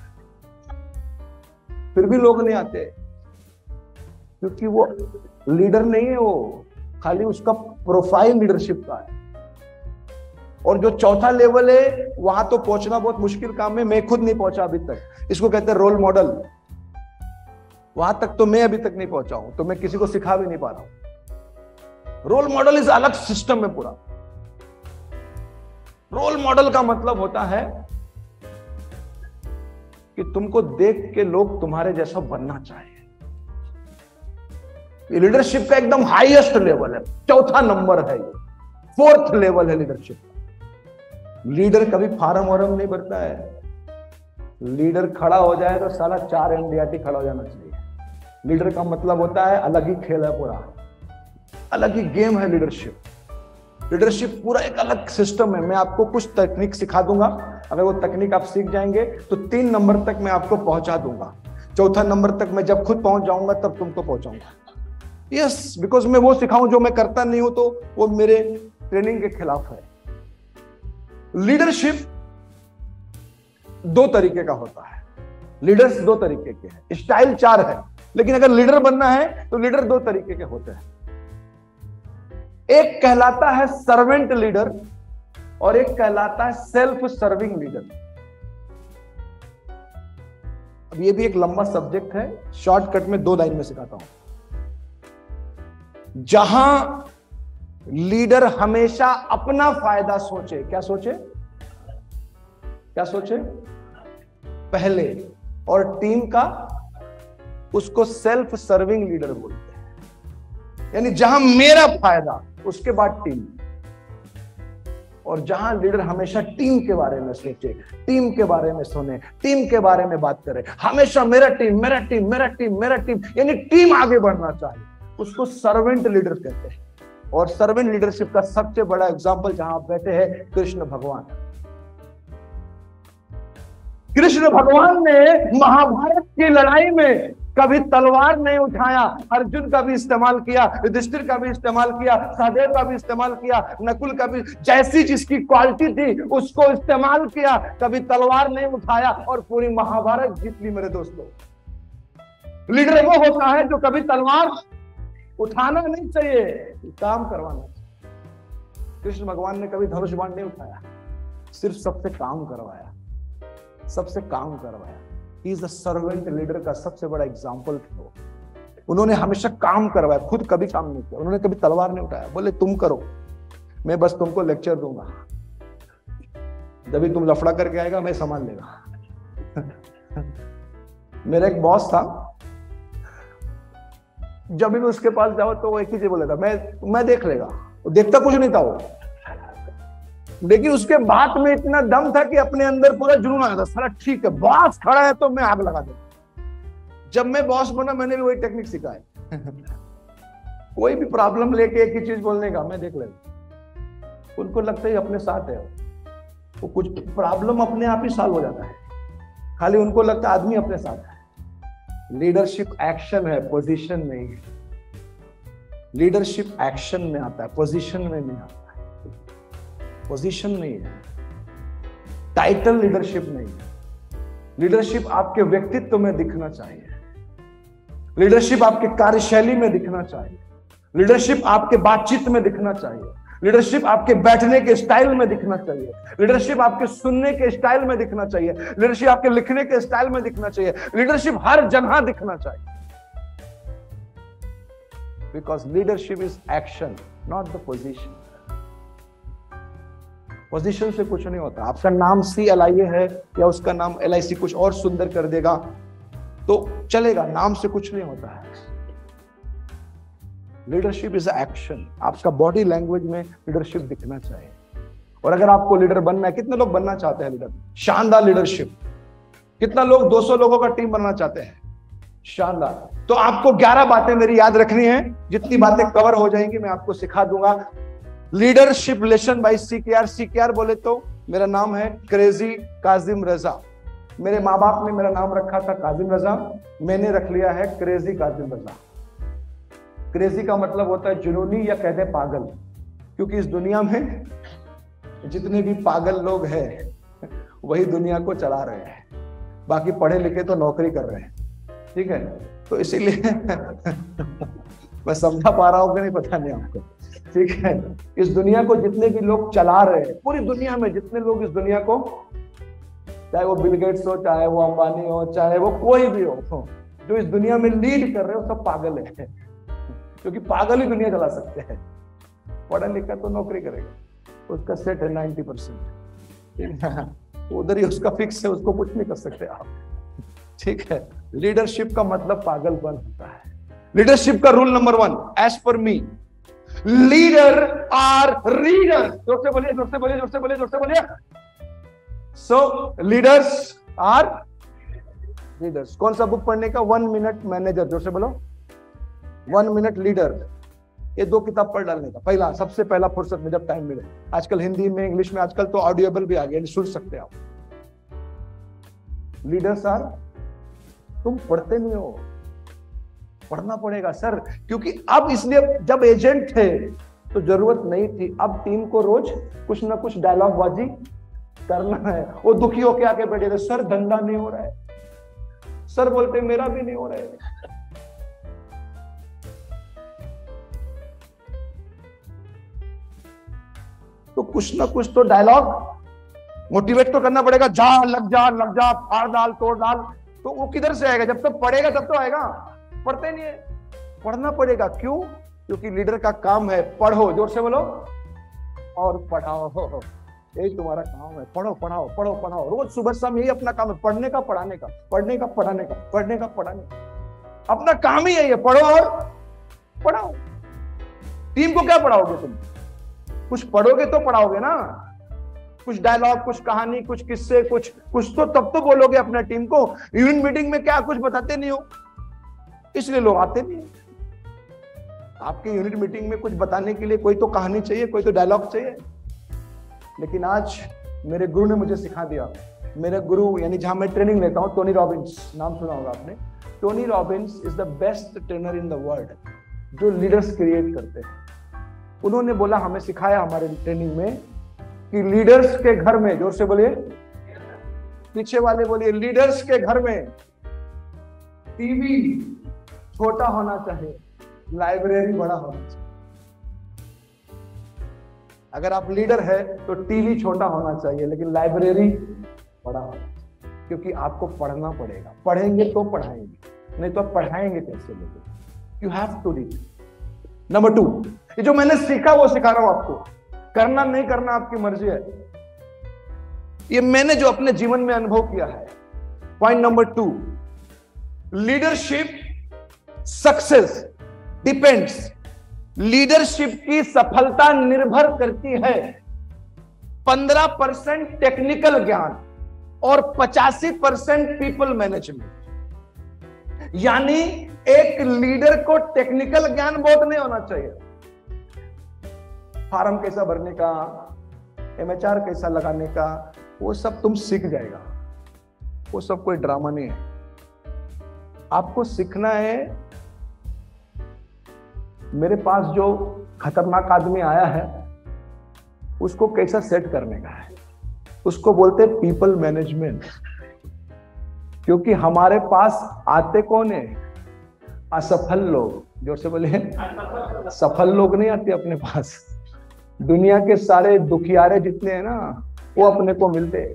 फिर भी लोग नहीं आते, क्योंकि वो लीडर नहीं है, वो खाली उसका प्रोफाइल लीडरशिप का है। और जो चौथा लेवल है वहां तो पहुंचना बहुत मुश्किल काम है, मैं खुद नहीं पहुंचा अभी तक। इसको कहते हैं रोल मॉडल। वहां तक तो मैं अभी तक नहीं पहुंचा हूं, तो मैं किसी को सिखा भी नहीं पा रहा हूं। रोल मॉडल इस अलग सिस्टम में पूरा। रोल मॉडल का मतलब होता है कि तुमको देख के लोग तुम्हारे जैसा बनना चाहिए। ये लीडरशिप का एकदम हाईएस्ट लेवल है, चौथा नंबर है, ये फोर्थ लेवल है लीडरशिप का। लीडर कभी फार्म वार्म नहीं भरता है। लीडर खड़ा हो जाए तो साला चार एमडीआरटी खड़ा हो जाना चाहिए। लीडर का मतलब होता है अलग ही खेल है, पूरा अलग ही गेम है लीडरशिप। लीडरशिप पूरा एक अलग सिस्टम है। मैं आपको कुछ तकनीक सिखा दूंगा, अगर वो तकनीक आप सीख जाएंगे तो तीन नंबर तक मैं आपको पहुंचा दूंगा। चौथा नंबर तक मैं जब खुद पहुंच जाऊंगा तब तुमको पहुंचाऊंगा। यस, बिकॉज मैं वो सिखाऊं जो मैं करता नहीं हूं, तो वो मेरे ट्रेनिंग के खिलाफ है। लीडरशिप दो तरीके का होता है, लीडर्स दो तरीके के हैं, स्टाइल चार है, लेकिन अगर लीडर बनना है तो लीडर दो तरीके के होते हैं। एक कहलाता है सर्वेंट लीडर और एक कहलाता है सेल्फ सर्विंग लीडर। अब ये भी एक लंबा सब्जेक्ट है, शॉर्टकट में दो लाइन में सिखाता हूं। जहां लीडर हमेशा अपना फायदा सोचे, क्या सोचे, क्या सोचे पहले, और टीम का, उसको सेल्फ सर्विंग लीडर बोलते हैं। यानी जहां मेरा फायदा, उसके बाद टीम। और जहां लीडर हमेशा टीम के बारे में सोचे, टीम के बारे में सुने, टीम के बारे में बात करे, हमेशा मेरा टीम मेरा टीम मेरा टीम मेरा टीम, यानी टीम आगे बढ़ना चाहिए, उसको सर्वेंट लीडर कहते हैं। और सर्वेंट लीडरशिप का सबसे बड़ा एग्जांपल जहां आप बैठे हैं, कृष्ण भगवान। कृष्ण भगवान ने महाभारत की लड़ाई में कभी तलवार नहीं उठाया, अर्जुन का भी इस्तेमाल किया, युधिष्ठिर का भी इस्तेमाल किया, सहदेव का भी इस्तेमाल किया, नकुल का भी, जैसी जिसकी क्वालिटी थी उसको इस्तेमाल किया, कभी तलवार नहीं उठाया और पूरी महाभारत जीत ली। मेरे दोस्तों, लीडर वो होता है जो कभी तलवार उठाना नहीं चाहिए, काम करवाना चाहिए। कृष्ण भगवान ने कभी धनुष बाण नहीं उठाया, सिर्फ सबसे काम करवाया, सबसे काम करवाया। He is the servant leader का सबसे बड़ा एग्जाम्पल थे वो। उन्होंने हमेशा काम करवाया, खुद कभी काम नहीं किया, उन्होंने कभी तलवार नहीं उठाया। बोले तुम करो, मैं बस तुमको लेक्चर दूंगा, जब भी तुम लफड़ा करके आएगा मैं संभाल लेगा। मेरा एक बॉस था, जब भी उसके पास जाओ तो वो एक ही चीज बोलेगा, मैं मैं देख लेगा। वो देखता कुछ नहीं था वो, लेकिन उसके बात में इतना दम था कि अपने अंदर पूरा जुनून आया था, साला ठीक है बॉस खड़ा है तो मैं आग लगा दूं। जब मैं बॉस बना मैंने भी वही टेक्निक सीखा है। कोई भी प्रॉब्लम लेके एक ही चीज बोलने का, मैं देख लेगा। उनको लगता है अपने साथ है, वो कुछ प्रॉब्लम अपने आप ही सॉल्व हो जाता है, खाली उनको लगता है आदमी अपने साथ है। लीडरशिप एक्शन है, पोजीशन नहीं है। लीडरशिप एक्शन में आता है, पोजीशन में नहीं आता है। पोजीशन नहीं है, टाइटल लीडरशिप नहीं है। लीडरशिप आपके व्यक्तित्व में दिखना चाहिए, लीडरशिप आपके कार्यशैली में दिखना चाहिए, लीडरशिप आपके बातचीत में दिखना चाहिए, लीडरशिप आपके बैठने के स्टाइल में दिखना चाहिए, लीडरशिप आपके सुनने के स्टाइल में दिखना चाहिए, लीडरशिप आपके लिखने के स्टाइल में दिखना चाहिए, लीडरशिप हर जगह दिखना चाहिए। Because leadership is action, not the position. Position से कुछ नहीं होता। आपका नाम सी एल आई ए है या उसका नाम एल आई सी कुछ और सुंदर कर देगा तो चलेगा, नाम से कुछ नहीं होता है। Leadership is action. आपका बॉडी लैंग्वेज में लीडरशिप दिखना चाहिए। और अगर आपको लीडर बनना है, कितने लोग बनना चाहते हैं लीडर? शानदार लीडरशिप। कितना लोग दो सौ लोगों का टीम बनना चाहते हैं? शानदार। तो आपको ग्यारह बातें मेरी याद रखनी है, जितनी बातें कवर हो जाएंगी मैं आपको सिखा दूंगा। Leadership lesson by CKR. CKR बोले तो मेरा नाम है क्रेजी काजिम रजा। मेरे माँ बाप ने मेरा नाम रखा था काजिम रजा, मैंने रख लिया है क्रेजी काजिम रजा। क्रेजी का मतलब होता है जुनूनी या कहते हैं पागल, क्योंकि इस दुनिया में जितने भी पागल लोग हैं वही दुनिया को चला रहे हैं, बाकी पढ़े लिखे तो नौकरी कर रहे हैं। ठीक है, तो इसीलिए मैं समझा पा रहा हूं कि नहीं पता नहीं आपको। ठीक है, इस दुनिया को जितने भी लोग चला रहे हैं, पूरी दुनिया में जितने लोग इस दुनिया को, चाहे वो बिल गेट्स हो, चाहे वो अंबानी हो, चाहे वो कोई भी हो, जो इस दुनिया में लीड कर रहे हो सब पागल है, क्योंकि पागल ही दुनिया चला सकते हैं। पढ़ा लिखा तो नौकरी करेगा, उसका सेट है नाइन्टी परसेंट, उधर ही उसका फिक्स है, उसको कुछ नहीं कर सकते आप। ठीक है, लीडरशिप का मतलब पागलपन होता है। लीडरशिप का rule number one, as per me, leader are reader. जोर से बोलिए, जोर से बोलिए, जोर से बोलिए, जोर से बोलिए। So leaders are leaders. कौन सा बुक पढ़ने का? One minute manager. जोर से बोलो, वन मिनट लीडर। ये दो किताब पढ़ डालने का, पहला सबसे पहला फुर्सत में जब टाइम मिले। आजकल हिंदी में, इंग्लिश में, आजकल तो ऑडियोबल भी आ गया, सुन सकते हैं आप। लीडर्स आर, तुम पढ़ते नहीं हो, पढ़ना पड़ेगा सर, क्योंकि अब इसलिए जब एजेंट थे तो जरूरत नहीं थी, अब टीम को रोज कुछ ना कुछ डायलॉग बाजी करना है। वो दुखी होके आके बैठे थे, सर धंधा नहीं हो रहा है, सर बोलते मेरा भी नहीं हो रहा है। तो कुछ ना कुछ तो डायलॉग मोटिवेट तो करना पड़ेगा, जा लग जा लग जा, फाड़ डाल तोड़ डाल, तो वो किधर से आएगा? जब तक पढ़ेगा तब तो आएगा, पढ़ते नहीं है। पढ़ना पड़ेगा, क्यों? क्योंकि लीडर का काम है पढ़ो, जोर से बोलो, और पढ़ाओ, यही तुम्हारा काम है। पढ़ो पढ़ाओ पढ़ो पढ़ाओ, रोज सुबह शाम यही अपना काम है, पढ़ने का पढ़ाने का, पढ़ने का पढ़ाने का, पढ़ने का पढ़ाने का, अपना काम ही यही है, पढ़ो और पढ़ाओ। टीम को क्या पढ़ाओगे तुम? कुछ पढ़ोगे तो पढ़ाओगे ना, कुछ डायलॉग, कुछ कहानी, कुछ किस्से, कुछ कुछ तो तब तो बोलोगे अपना टीम को। यूनिट मीटिंग में क्या कुछ बताते नहीं हो, इसलिए लोग आते नहीं। आपके यूनिट मीटिंग में कुछ बताने के लिए कोई तो कहानी चाहिए, कोई तो डायलॉग चाहिए। लेकिन आज मेरे गुरु ने मुझे सिखा दिया, मेरे गुरु यानी जहां मैं ट्रेनिंग लेता हूं, टोनी रॉबिन्स, नाम सुना होगा आपने। Tony Robbins is the best trainer in the world, जो लीडर्स क्रिएट करते हैं। उन्होंने बोला, हमें सिखाया हमारे ट्रेनिंग में कि लीडर्स के घर में, जोर से बोलिए, पीछे वाले बोलिए, लीडर्स के घर में टीवी छोटा होना चाहिए, लाइब्रेरी बड़ा होना चाहिए। अगर आप लीडर है तो टीवी छोटा होना चाहिए, लेकिन लाइब्रेरी बड़ा होना चाहिए, क्योंकि आपको पढ़ना पड़ेगा। पढ़ेंगे तो पढ़ाएंगे, नहीं तो आप पढ़ाएंगे कैसे लोग? You have to read. Number two, ये जो मैंने सीखा वो सिखा रहा हूं आपको, करना नहीं करना आपकी मर्जी है। ये मैंने जो अपने जीवन में अनुभव किया है। Point number two, leadership success depends, leadership की सफलता निर्भर करती है पंद्रह परसेंट टेक्निकल ज्ञान और पचासी परसेंट पीपल मैनेजमेंट। यानी एक लीडर को टेक्निकल ज्ञान बहुत नहीं होना चाहिए, फार्म कैसा भरने का, एमएचआर कैसा लगाने का, वो सब तुम सीख जाएगा, वो सब कोई ड्रामा नहीं है। आपको सीखना है। मेरे पास जो खतरनाक आदमी आया है उसको कैसा सेट करने का है, उसको बोलते हैं पीपल मैनेजमेंट। क्योंकि हमारे पास आते कौन है? असफल लोग। जोर से बोले, सफल लोग नहीं आते अपने पास। दुनिया के सारे दुखियारे जितने हैं ना, वो अपने को मिलते हैं।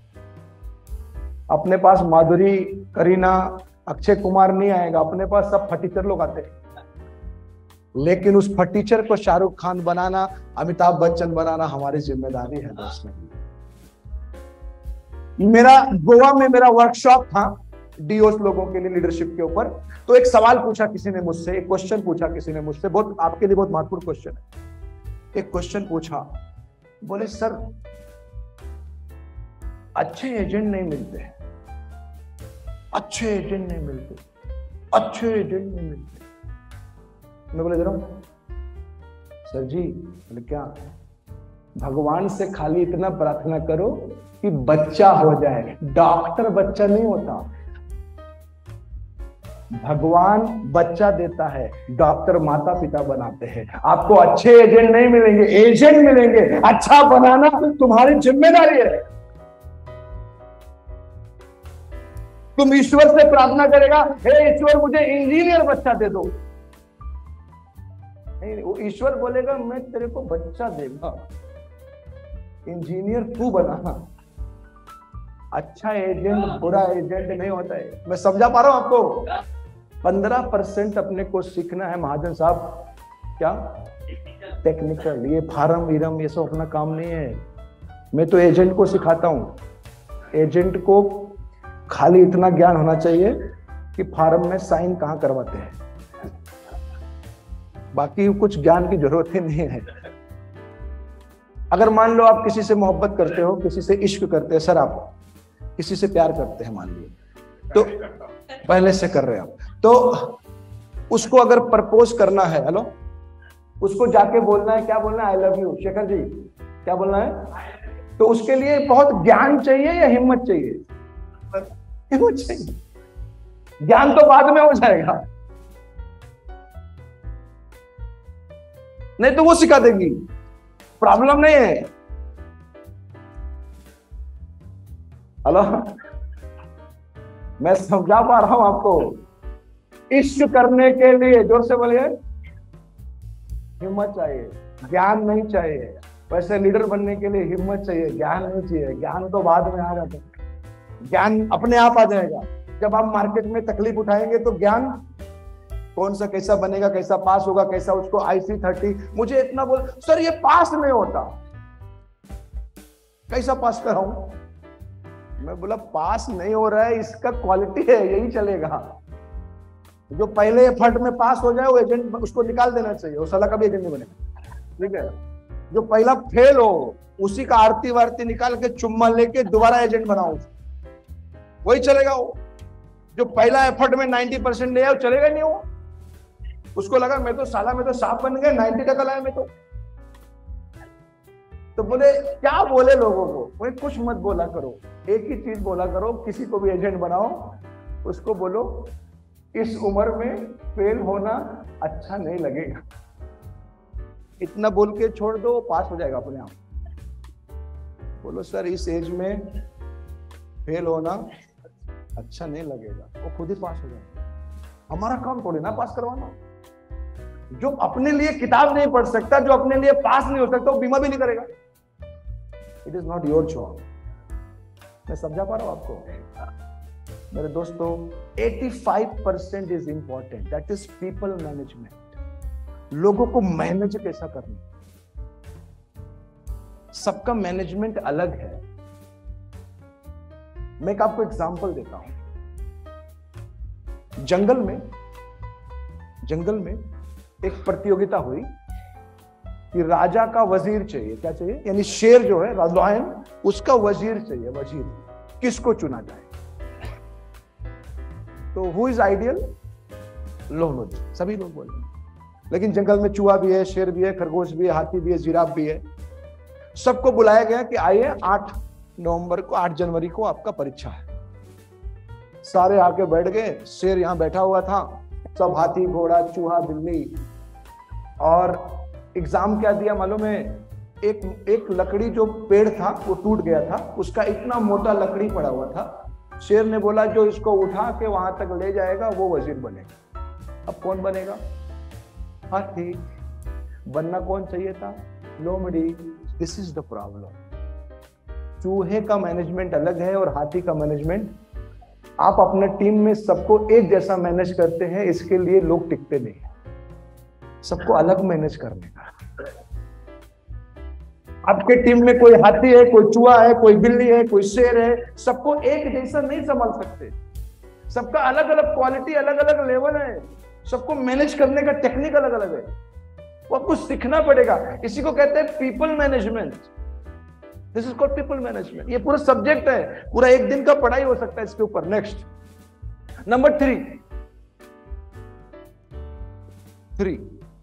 अपने पास माधुरी, करीना, अक्षय कुमार नहीं आएगा, अपने पास सब फटीचर लोग आते हैं। लेकिन उस फटीचर को शाहरुख खान बनाना, अमिताभ बच्चन बनाना हमारी जिम्मेदारी है दोस्तों। मेरा गोवा में मेरा वर्कशॉप था डीओस लोगों के लिए लीडरशिप के ऊपर। तो एक सवाल पूछा किसी ने मुझसे, एक क्वेश्चन पूछा किसी ने मुझसे, बहुत आपके लिए बहुत महत्वपूर्ण क्वेश्चन है। एक क्वेश्चन पूछा, बोले सर अच्छे एजेंट नहीं मिलते, अच्छे एजेंट नहीं मिलते, अच्छे एजेंट नहीं मिलते। मैं बोले जरा सर जी, बोले क्या? भगवान से खाली इतना प्रार्थना करो कि बच्चा हो जाए। डॉक्टर बच्चा नहीं होता, भगवान बच्चा देता है, डॉक्टर माता पिता बनाते हैं। आपको अच्छे एजेंट नहीं मिलेंगे, एजेंट मिलेंगे। अच्छा बनाना तुम्हारी जिम्मेदारी है। तुम ईश्वर से प्रार्थना करेगा, हे ईश्वर मुझे इंजीनियर बच्चा दे दो, नहीं, वो ईश्वर बोलेगा मैं तेरे को बच्चा देगा, इंजीनियर तू बनाना। अच्छा एजेंट बुरा एजेंट नहीं होता है। मैं समझा पा रहा हूं आपको? पंद्रह परसेंट अपने को सीखना है महाजन साहब। क्या? टेक्निकल। ये फार्म वीरम ये सब अपना काम नहीं है। मैं तो एजेंट को सिखाता हूं। एजेंट को खाली इतना ज्ञान होना चाहिए कि फार्म में साइन कहां करवाते हैं, बाकी कुछ ज्ञान की जरूरत ही नहीं है। अगर मान लो आप किसी से मोहब्बत करते हो, किसी से इश्क करते हैं, सर आप किसी से प्यार करते हैं मान लीजिए, तो पहले से कर रहे हैं आप, तो उसको अगर प्रपोज करना है, हेलो, उसको जाके बोलना है, क्या बोलना है? I love you. Shekhar ji क्या बोलना है? तो उसके लिए बहुत ज्ञान चाहिए या हिम्मत चाहिए? हिम्मत चाहिए। ज्ञान तो बाद में हो जाएगा, नहीं तो वो सिखा देंगी, प्रॉब्लम नहीं है। हेलो, मैं समझा पा रहा हूं आपको। इश्क करने के लिए जोर से बोलिए, हिम्मत चाहिए, ज्ञान नहीं चाहिए। वैसे लीडर बनने के लिए हिम्मत चाहिए, ज्ञान नहीं चाहिए। ज्ञान तो बाद में आ जाता है, ज्ञान अपने आप आ जाएगा। जब आप मार्केट में तकलीफ उठाएंगे तो ज्ञान कौन सा कैसा बनेगा, कैसा पास होगा, कैसा उसको आईसी थर्टी, मुझे इतना बोल सर ये पास नहीं होता, कैसा पास कराऊं? मैं बोला पास नहीं हो रहा है, इसका क्वालिटी है, यही चलेगा। जो पहले एफर्ट में पास हो जाए वो एजेंट, उसको निकाल देना चाहिए, वो साला कभी एजेंट नहीं बनेगा, ठीक है। जो पहला फेल हो उसी का आरती वारती निकाल के चुम्मा लेके दोबारा एजेंट बनाओ, वही चलेगा। वो जो पहला एफर्ट में नाइन्टी परसेंट ले आया वो चलेगा नहीं। वो उसको लगा मैं तो साला मैं तो साफ बन गया, नाइन्टी टका लाया मैं तो तो बोले क्या बोले लोगों को, कोई कुछ मत बोला करो, एक ही चीज बोला करो, किसी को भी एजेंट बनाओ, उसको बोलो इस उम्र में फेल होना अच्छा नहीं लगेगा। इतना बोल के छोड़ दो, पास हो जाएगा अपने आप। बोलो सर इस एज में फेल होना अच्छा नहीं लगेगा, वो खुद ही पास हो जाएगा। हमारा काम थोड़ी ना पास करवाना। जो अपने लिए किताब नहीं पढ़ सकता, जो अपने लिए पास नहीं हो सकता, वो बीमा भी नहीं करेगा। It is not your job. मैं समझा पा रहा हूं आपको मेरे दोस्तों। पचासी percent is important, that is people management. लोगों को मैनेज कैसा करना, सबका मैनेजमेंट अलग है। मैं एक आपको एग्जांपल देता हूं। जंगल में जंगल में एक प्रतियोगिता हुई कि राजा का वजीर चाहिए। क्या चाहिए? यानी शेर जो है लायन, उसका वजीर चाहिए। वजीर किसको चुना जाए? तो हु इज आइडियल? लो लो जी, सभी लोग बोले। लेकिन जंगल में चूहा भी है, शेर भी है, खरगोश भी है, हाथी भी है, जिराफ भी है। सबको बुलाया गया कि आइए आठ नवंबर को, आठ जनवरी को आपका परीक्षा है। सारे आके बैठ गए। शेर यहां बैठा हुआ था, सब हाथी, घोड़ा, चूहा, बिल्ली। और एग्जाम क्या दिया मालूम है? एक एक लकड़ी जो पेड़ था वो टूट गया था, उसका इतना मोटा लकड़ी पड़ा हुआ था। शेर ने बोला जो इसको उठा के वहां तक ले जाएगा वो वजीर बनेगा। अब कौन बनेगा? हाथी। बनना कौन चाहिए था? लोमड़ी। This is the problem. चूहे का मैनेजमेंट अलग है और हाथी का मैनेजमेंट। आप अपने टीम में सबको एक जैसा मैनेज करते हैं, इसके लिए लोग टिकते नहीं। सबको अलग मैनेज करने का। आपके टीम में कोई हाथी है, कोई चूहा है, कोई बिल्ली है, कोई शेर है, सबको एक जैसा नहीं संभाल सकते। सबका अलग अलग क्वालिटी, अलग अलग लेवल है। सबको मैनेज करने का टेक्निक अलग अलग है, वो आपको सीखना पड़ेगा। इसी को कहते हैं people management. This is called people management. ये पूरा सब्जेक्ट है, पूरा एक दिन का पढ़ाई हो सकता है इसके ऊपर। नेक्स्ट नंबर थ्री थ्री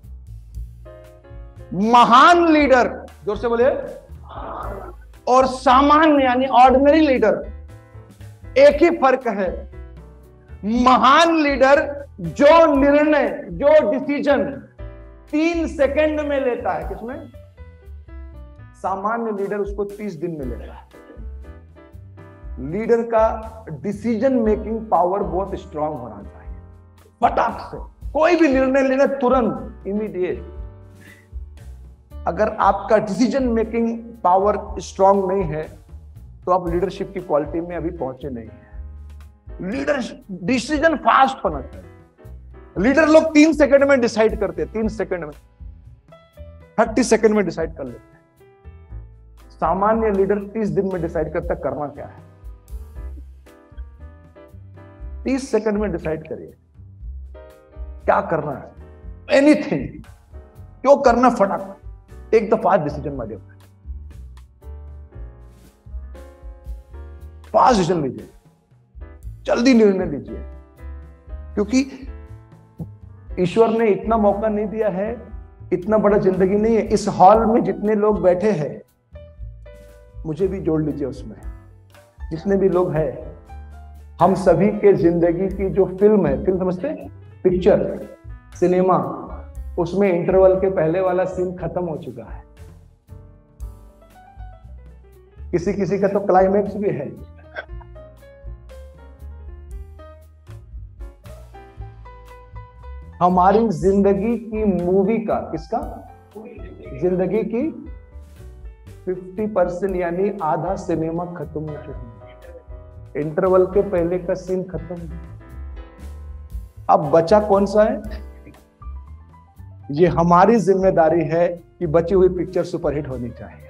महान लीडर, जोर से बोले, और सामान्य यानी ऑर्डिनरी लीडर, एक ही फर्क है। महान लीडर जो निर्णय, जो डिसीजन तीन सेकंड में लेता है, किसमें? सामान्य लीडर उसको तीस दिन में लेता है। लीडर का डिसीजन मेकिंग पावर बहुत स्ट्रांग होना चाहिए। फटाक से कोई भी निर्णय लेना, तुरंत, इमीडिएट। अगर आपका डिसीजन मेकिंग पावर स्ट्रांग नहीं है तो आप लीडरशिप की क्वालिटी में अभी पहुंचे नहीं है। लीडर डिसीजन फास्ट होना चाहिए। लीडर लोग तीन सेकंड में डिसाइड करते हैं, तीन सेकंड में, थर्टी सेकंड में डिसाइड कर लेते हैं। सामान्य लीडर तीस दिन में डिसाइड करता करना क्या है। तीस सेकंड में डिसाइड करिए क्या करना है। एनीथिंग, क्यों करना, फटाक take the fast decision. My dear, fast decision लीजिए, जल्दी निर्णय लीजिए, क्योंकि ईश्वर ने इतना मौका नहीं दिया है, इतना बड़ा जिंदगी नहीं है। इस हॉल में जितने लोग बैठे हैं, मुझे भी जोड़ लीजिए उसमें, जितने भी लोग हैं, हम सभी के जिंदगी की जो फिल्म है, फिल्म समझते, पिक्चर, सिनेमा, उसमें इंटरवल के पहले वाला सीन खत्म हो चुका है। किसी किसी का तो क्लाइमेक्स भी है। हमारी जिंदगी की मूवी का, किसका? जिंदगी की फिफ्टी परसेंट यानी आधा सिनेमा खत्म हो चुका है, इंटरवल के पहले का सीन खत्म। अब बचा कौन सा है? ये हमारी जिम्मेदारी है कि बची हुई पिक्चर सुपरहिट होनी चाहिए,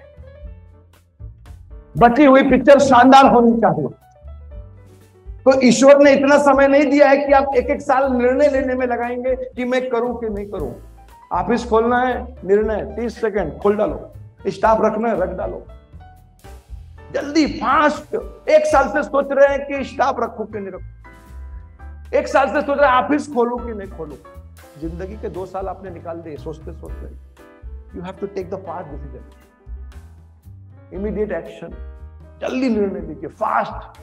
बची हुई पिक्चर शानदार होनी चाहिए। तो ईश्वर ने इतना समय नहीं दिया है कि आप एक एक साल निर्णय लेने में लगाएंगे कि मैं करूं कि नहीं करूं। ऑफिस खोलना है, निर्णय तीस सेकंड खोल डालो, स्टाफ रखना है, रख डालो जल्दी फास्ट। एक साल से सोच रहे हैं कि स्टाफ रखो कि नहीं रखो, एक साल से सोच रहे हैं ऑफिस खोलूं कि नहीं खोलूं। जिंदगी के दो साल आपने निकाल दिए सोचते सोचते। You have to take the fast decision, immediate action, जल्दी निर्णय लीजिए, फास्ट।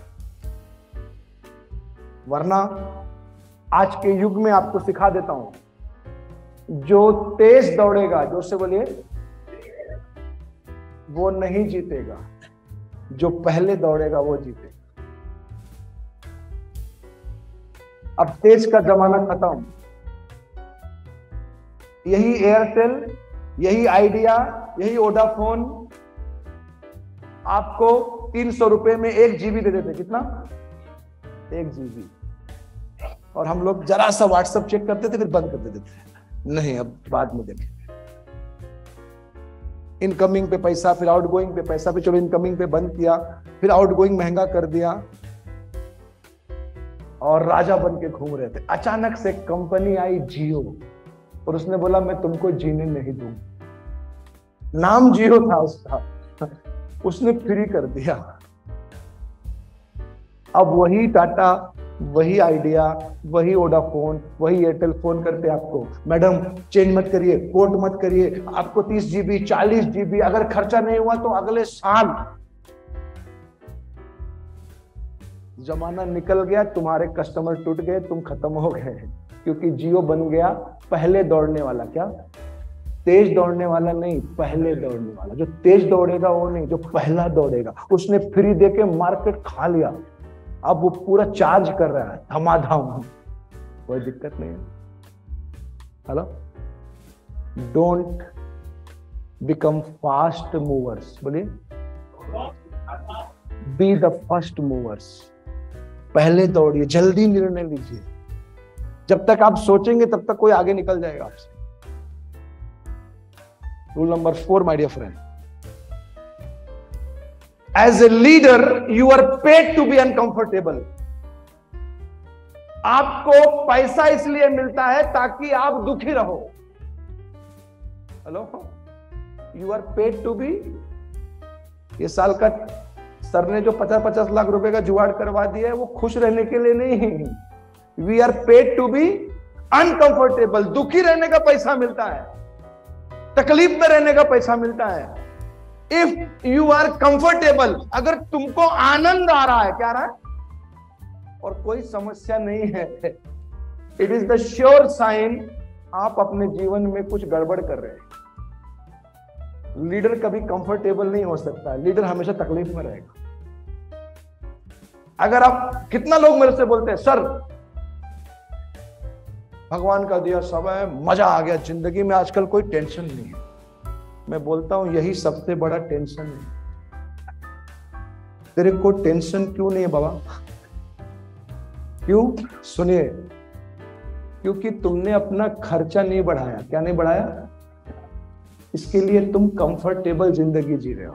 वरना आज के युग में आपको सिखा देता हूं, जो तेज दौड़ेगा, जो से बोलिए, वो नहीं जीतेगा, जो पहले दौड़ेगा वो जीतेगा। अब तेज का जमाना खत्म। यही एयरटेल, यही आइडिया, यही वोडाफोन आपको तीन सौ रुपए में एक जीबी दे देते। कितना? एक जीबी। और हम लोग जरा सा व्हाट्सएप चेक करते थे फिर बंद कर देते थे, नहीं अब बाद में देखें। इनकमिंग पे पैसा, फिर आउटगोइंग पे पैसा, फिर चलो इनकमिंग पे बंद किया, फिर आउटगोइंग महंगा कर दिया और राजा बन के घूम रहे थे। अचानक से कंपनी आई जियो और उसने बोला मैं तुमको जीने नहीं दूंगा। नाम जियो था उसका, उसने फ्री कर दिया। अब वही टाटा, वही आइडिया, वही वोडाफोन, वही एयरटेल फोन करते आपको, मैडम चेंज मत करिए, पोर्ट मत करिए, आपको तीस जीबी चालीस जीबी, अगर खर्चा नहीं हुआ तो अगले साल। जमाना निकल गया, तुम्हारे कस्टमर टूट गए, तुम खत्म हो गए, क्योंकि जियो बन गया पहले दौड़ने वाला। क्या? तेज दौड़ने वाला नहीं, पहले दौड़ने वाला। जो तेज दौड़ेगा वो नहीं, जो पहला दौड़ेगा। उसने फ्री देके मार्केट खा लिया, अब वो पूरा चार्ज कर रहा है धमाधम, कोई दिक्कत नहीं है। Hello, don't become fast movers, बोलिए बी द फर्स्ट मूवर्स। पहले दौड़िए, जल्दी निर्णय लीजिए। जब तक आप सोचेंगे तब तक कोई आगे निकल जाएगा आपसे। Rule number four, my dear friend, as a leader you are paid to be uncomfortable. आपको पैसा इसलिए मिलता है ताकि आप दुखी रहो। Hello, you are paid to be. ये साल का सर ने जो पचास पचास लाख रुपए का जुगाड़ करवा दिया है वो खुश रहने के लिए नहीं। We are paid to be uncomfortable. दुखी रहने का पैसा मिलता है, तकलीफ में रहने का पैसा मिलता है। इफ यू आर कंफर्टेबल, अगर तुमको आनंद आ रहा है, क्या आ रहा है, और कोई समस्या नहीं है, it is the sure sign आप अपने जीवन में कुछ गड़बड़ कर रहे हैं। लीडर कभी कंफर्टेबल नहीं हो सकता, लीडर हमेशा तकलीफ में रहेगा। अगर आप, कितना लोग मेरे से बोलते हैं सर भगवान का दिया समय, मजा आ गया जिंदगी में, आजकल कोई टेंशन नहीं है। मैं बोलता हूं यही सबसे बड़ा टेंशन है। तेरे को टेंशन क्यों नहीं है बाबा? क्यों? सुनिए, क्योंकि तुमने अपना खर्चा नहीं बढ़ाया। क्या नहीं बढ़ाया? इसके लिए तुम कंफर्टेबल जिंदगी जी रहे हो।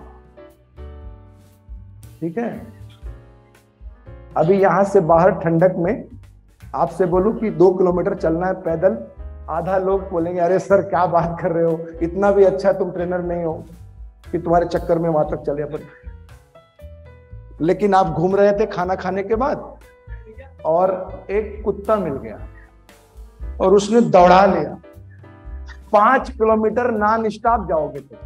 ठीक है, अभी यहां से बाहर ठंडक में आपसे बोलूं कि दो किलोमीटर चलना है पैदल, आधा लोग बोलेंगे अरे सर क्या बात कर रहे हो, इतना भी अच्छा तुम ट्रेनर नहीं हो कि तुम्हारे चक्कर में वहां तक चले अपन। लेकिन आप घूम रहे थे खाना खाने के बाद और एक कुत्ता मिल गया और उसने दौड़ा लिया। पांच किलोमीटर नॉन स्टॉप जाओगे तो,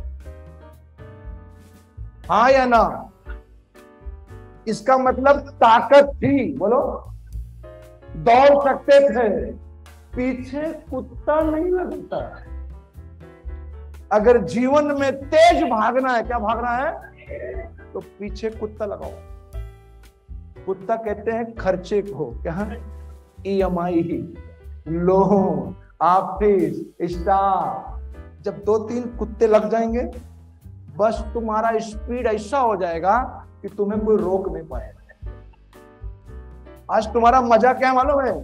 हाँ या ना? इसका मतलब ताकत थी, बोलो, दौड़ सकते थे। पीछे कुत्ता नहीं लगता। अगर जीवन में तेज भागना है, क्या भागना है, तो पीछे कुत्ता लगाओ। कुत्ता कहते हैं खर्चे को, क्या? E M I, loan, office, staff. जब दो तीन कुत्ते लग जाएंगे बस तुम्हारा स्पीड ऐसा हो जाएगा कि तुम्हें कोई रोक नहीं पाएगा। आज तुम्हारा मजा क्या मालूम है?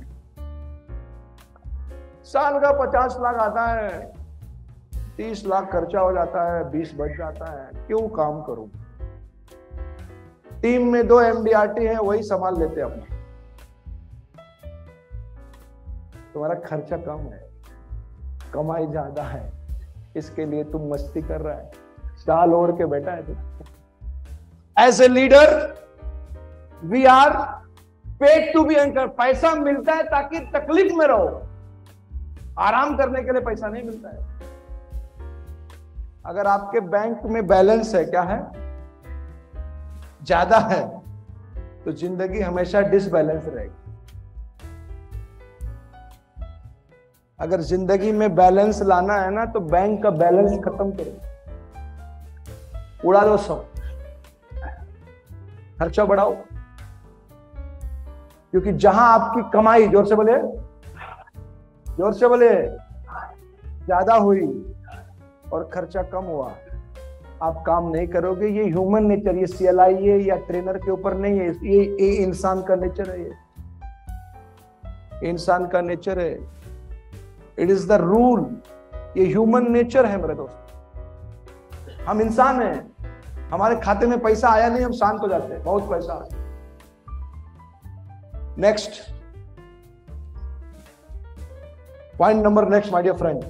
साल का पचास लाख आता है, तीस लाख खर्चा हो जाता है, बीस बच जाता है, क्यों काम करूं? टीम में दो एमडीआरटी है, वही संभाल लेते अपना। तुम्हारा खर्चा कम है, कमाई ज्यादा है, इसके लिए तुम मस्ती कर रहा है, साल ओढ़ के बैठा है तुम। As a leader we are paid to be anchor. पैसा मिलता है ताकि तकलीफ में रहो, आराम करने के लिए पैसा नहीं मिलता है। अगर आपके बैंक में बैलेंस है, क्या है, ज्यादा है, तो जिंदगी हमेशा डिसबैलेंस रहेगी। अगर जिंदगी में बैलेंस लाना है ना, तो बैंक का बैलेंस खत्म करो, उड़ा दो सब, खर्चा बढ़ाओ। क्योंकि जहां आपकी कमाई, जोर से बोले, जोर से बोले, ज्यादा हुई और खर्चा कम हुआ, आप काम नहीं करोगे। ये ह्यूमन नेचर, ये सीएलआई है या ट्रेनर के ऊपर नहीं है, ये, ये इंसान का नेचर है, ये इंसान का नेचर है। इट इज द रूल, ये ह्यूमन नेचर है मेरे दोस्त। हम इंसान हैं, हमारे खाते में पैसा आया नहीं, हम शांत हो जाते हैं, बहुत पैसा आया। Next point number next my dear friend,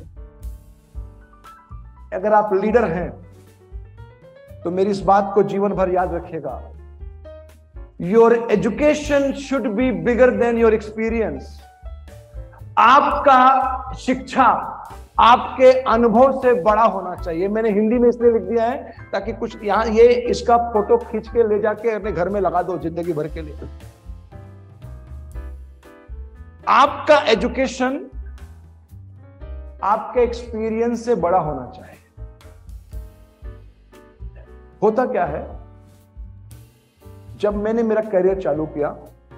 अगर आप लीडर हैं तो मेरी इस बात को जीवन भर याद रखिएगा। Your education should be bigger than your experience. आपका शिक्षा आपके अनुभव से बड़ा होना चाहिए। मैंने हिंदी में इसलिए लिख दिया है ताकि कुछ यहां, ये इसका फोटो खींच के ले जाके अपने घर में लगा दो जिंदगी भर के लिए। आपका एजुकेशन आपके एक्सपीरियंस से बड़ा होना चाहिए। होता क्या है, जब मैंने मेरा करियर चालू किया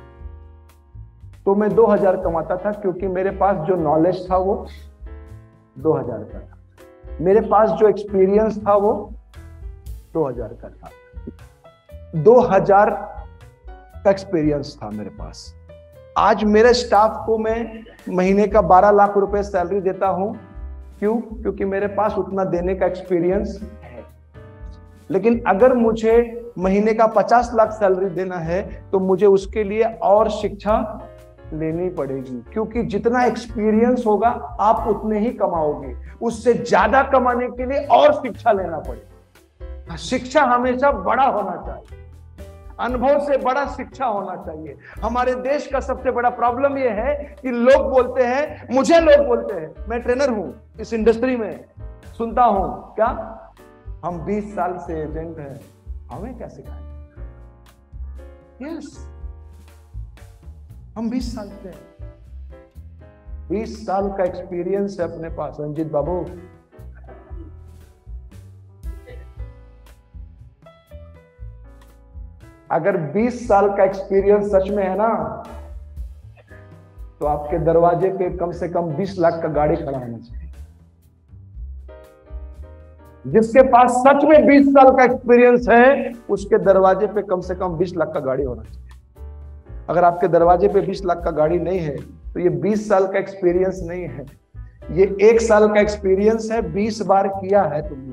तो मैं दो हज़ार कमाता था, क्योंकि मेरे पास जो नॉलेज था वो दो हज़ार का था, मेरे पास जो एक्सपीरियंस था वो दो हज़ार का था। दो हज़ार का एक्सपीरियंस था मेरे पास। आज मेरे स्टाफ को मैं महीने का बारह लाख रुपए सैलरी देता हूं। क्यों? क्योंकि मेरे पास उतना देने का एक्सपीरियंस है। लेकिन अगर मुझे महीने का पचास लाख सैलरी देना है तो मुझे उसके लिए और शिक्षा लेनी पड़ेगी, क्योंकि जितना एक्सपीरियंस होगा आप उतने ही कमाओगे। उससे ज्यादा कमाने के लिए और शिक्षा लेना पड़ेगा। शिक्षा हमेशा बड़ा होना चाहिए, अनुभव से बड़ा शिक्षा होना चाहिए। हमारे देश का सबसे बड़ा प्रॉब्लम यह है कि लोग बोलते हैं, मुझे लोग बोलते हैं, मैं ट्रेनर हूं इस इंडस्ट्री में, सुनता हूं, क्या हम बीस साल से एजेंट हैं, हमें क्या सिखाएं? यस, हम बीस साल से हैं, बीस साल का एक्सपीरियंस है अपने पास। रंजीत बाबू, अगर बीस साल का एक्सपीरियंस सच में है ना, तो आपके दरवाजे पे कम से कम बीस लाख का गाड़ी खड़ा होना चाहिए। जिसके पास सच में बीस साल का एक्सपीरियंस है, उसके दरवाजे पे कम से कम बीस लाख का गाड़ी होना चाहिए। अगर आपके दरवाजे पे बीस लाख का गाड़ी नहीं है, तो ये बीस साल का एक्सपीरियंस नहीं है, ये एक साल का एक्सपीरियंस है, बीस बार किया है तुमने।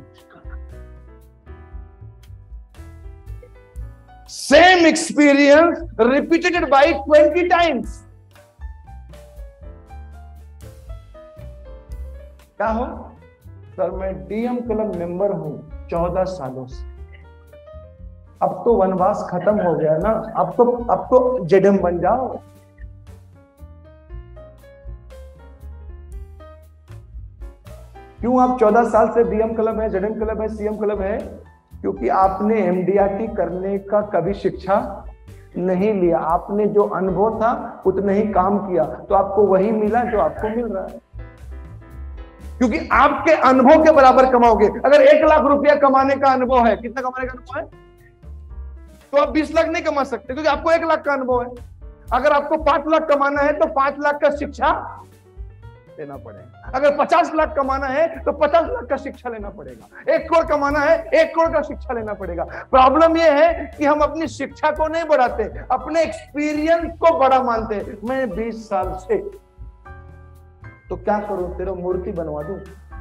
Same experience repeated by twenty times. क्या हो सर? मैं डीएम क्लब मेंबर हूं चौदह सालों से। अब तो वनवास खत्म हो गया ना, अब तो अब तो जेडएम बन जाओ। क्यों आप चौदह साल से डीएम क्लब है, जेडएम क्लब है, सीएम क्लब है? क्योंकि आपने एमडीआरटी करने का कभी शिक्षा नहीं लिया। आपने जो अनुभव था उतना ही काम किया, तो आपको वही मिला जो आपको मिल रहा है। क्योंकि आपके अनुभव के बराबर कमाओगे। अगर एक लाख रुपया कमाने का अनुभव है, कितना कमाने का अनुभव है, तो आप बीस लाख नहीं कमा सकते, क्योंकि आपको एक लाख का अनुभव है। अगर आपको पांच लाख कमाना है तो पांच लाख का शिक्षा देना पड़ेगा। अगर पचास लाख कमाना है तो पचास लाख का शिक्षा लेना पड़ेगा। एक करोड़ कमाना है, एक करोड़ का शिक्षा लेना पड़ेगा। प्रॉब्लम यह है कि हम अपनी शिक्षा को नहीं बढ़ाते, अपने एक्सपीरियंस को बड़ा मानते। मैं बीस साल से, तो क्या करूं, तेरा मूर्ति बनवा दूं।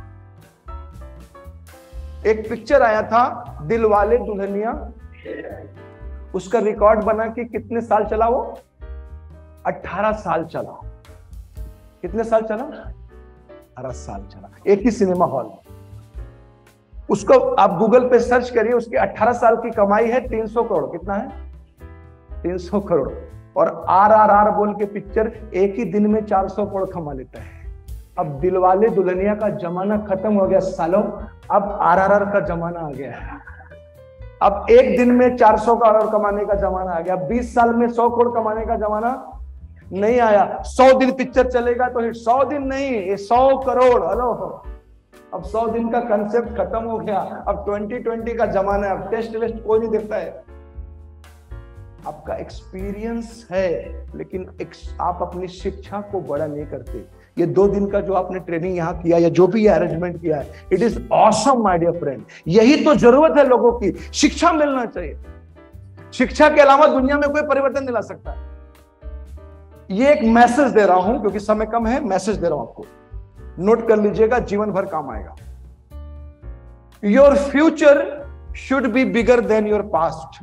एक पिक्चर आया था दिलवाले दुल्हनिया, उसका रिकॉर्ड बना कि कितने साल चला वो, अठारह साल चला। कितने साल चला? अठारह साल चला, एक ही सिनेमा हॉल। उसको आप गूगल पे सर्च करिए, उसकी अठारह साल की कमाई है तीन सौ करोड़। कितना है? तीन सौ करोड़। और आर आर आर बोल के पिक्चर एक ही दिन में चार सौ करोड़ कमा लेता है। अब दिलवाले दुल्हनिया का जमाना खत्म हो गया सालों, अब आर आर आर का जमाना आ गया है। अब एक दिन में चार सौ करोड़ कमाने का जमाना आ गया। बीस साल में सौ करोड़ कमाने का जमाना नहीं आया। सौ दिन पिक्चर चलेगा तो हिट, सौ दिन नहीं, ये सौ करोड़। हेलो, अब सौ दिन का कंसेप्ट खत्म हो गया। अब ट्वेंटी ट्वेंटी का जमाना है। अब टेस्ट वेस्ट कोई नहीं देखता है। आपका एक्सपीरियंस है, लेकिन आप अपनी शिक्षा को बड़ा नहीं करते। ये दो दिन का जो आपने ट्रेनिंग यहाँ किया या जो भी अरेंजमेंट किया है, it is awesome my dear friend. यही तो जरूरत है लोगों की, शिक्षा मिलना चाहिए। शिक्षा के अलावा दुनिया में कोई परिवर्तन नहीं ला सकता। ये एक मैसेज दे रहा हूं क्योंकि समय कम है, मैसेज दे रहा हूं आपको, नोट कर लीजिएगा, जीवन भर काम आएगा। Your future should be bigger than your past.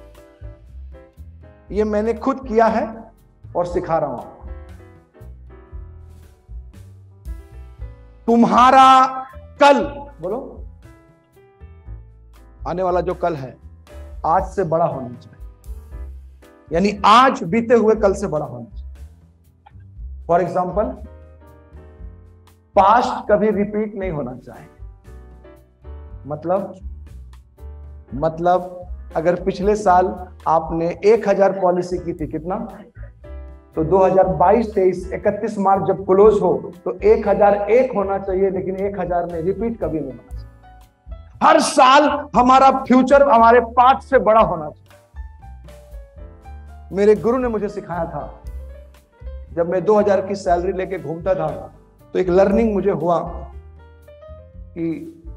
ये मैंने खुद किया है और सिखा रहा हूं। तुम्हारा कल, बोलो, आने वाला जो कल है आज से बड़ा होना चाहिए। यानी आज बीते हुए कल से बड़ा होना चाहिए। फॉर एग्जाम्पल, पास्ट कभी रिपीट नहीं होना चाहिए। मतलब मतलब अगर पिछले साल आपने एक हजार पॉलिसी की थी, कितना, तो दो हज़ार बाईस तेईस इकतीस मार्च जब क्लोज हो तो एक हज़ार एक होना चाहिए, लेकिन एक हज़ार में रिपीट कभी नहीं होना चाहिए। हर साल हमारा फ्यूचर हमारे पास्ट से बड़ा होना चाहिए। मेरे गुरु ने मुझे सिखाया था, जब मैं दो हज़ार की सैलरी लेके घूमता था तो एक लर्निंग मुझे हुआ कि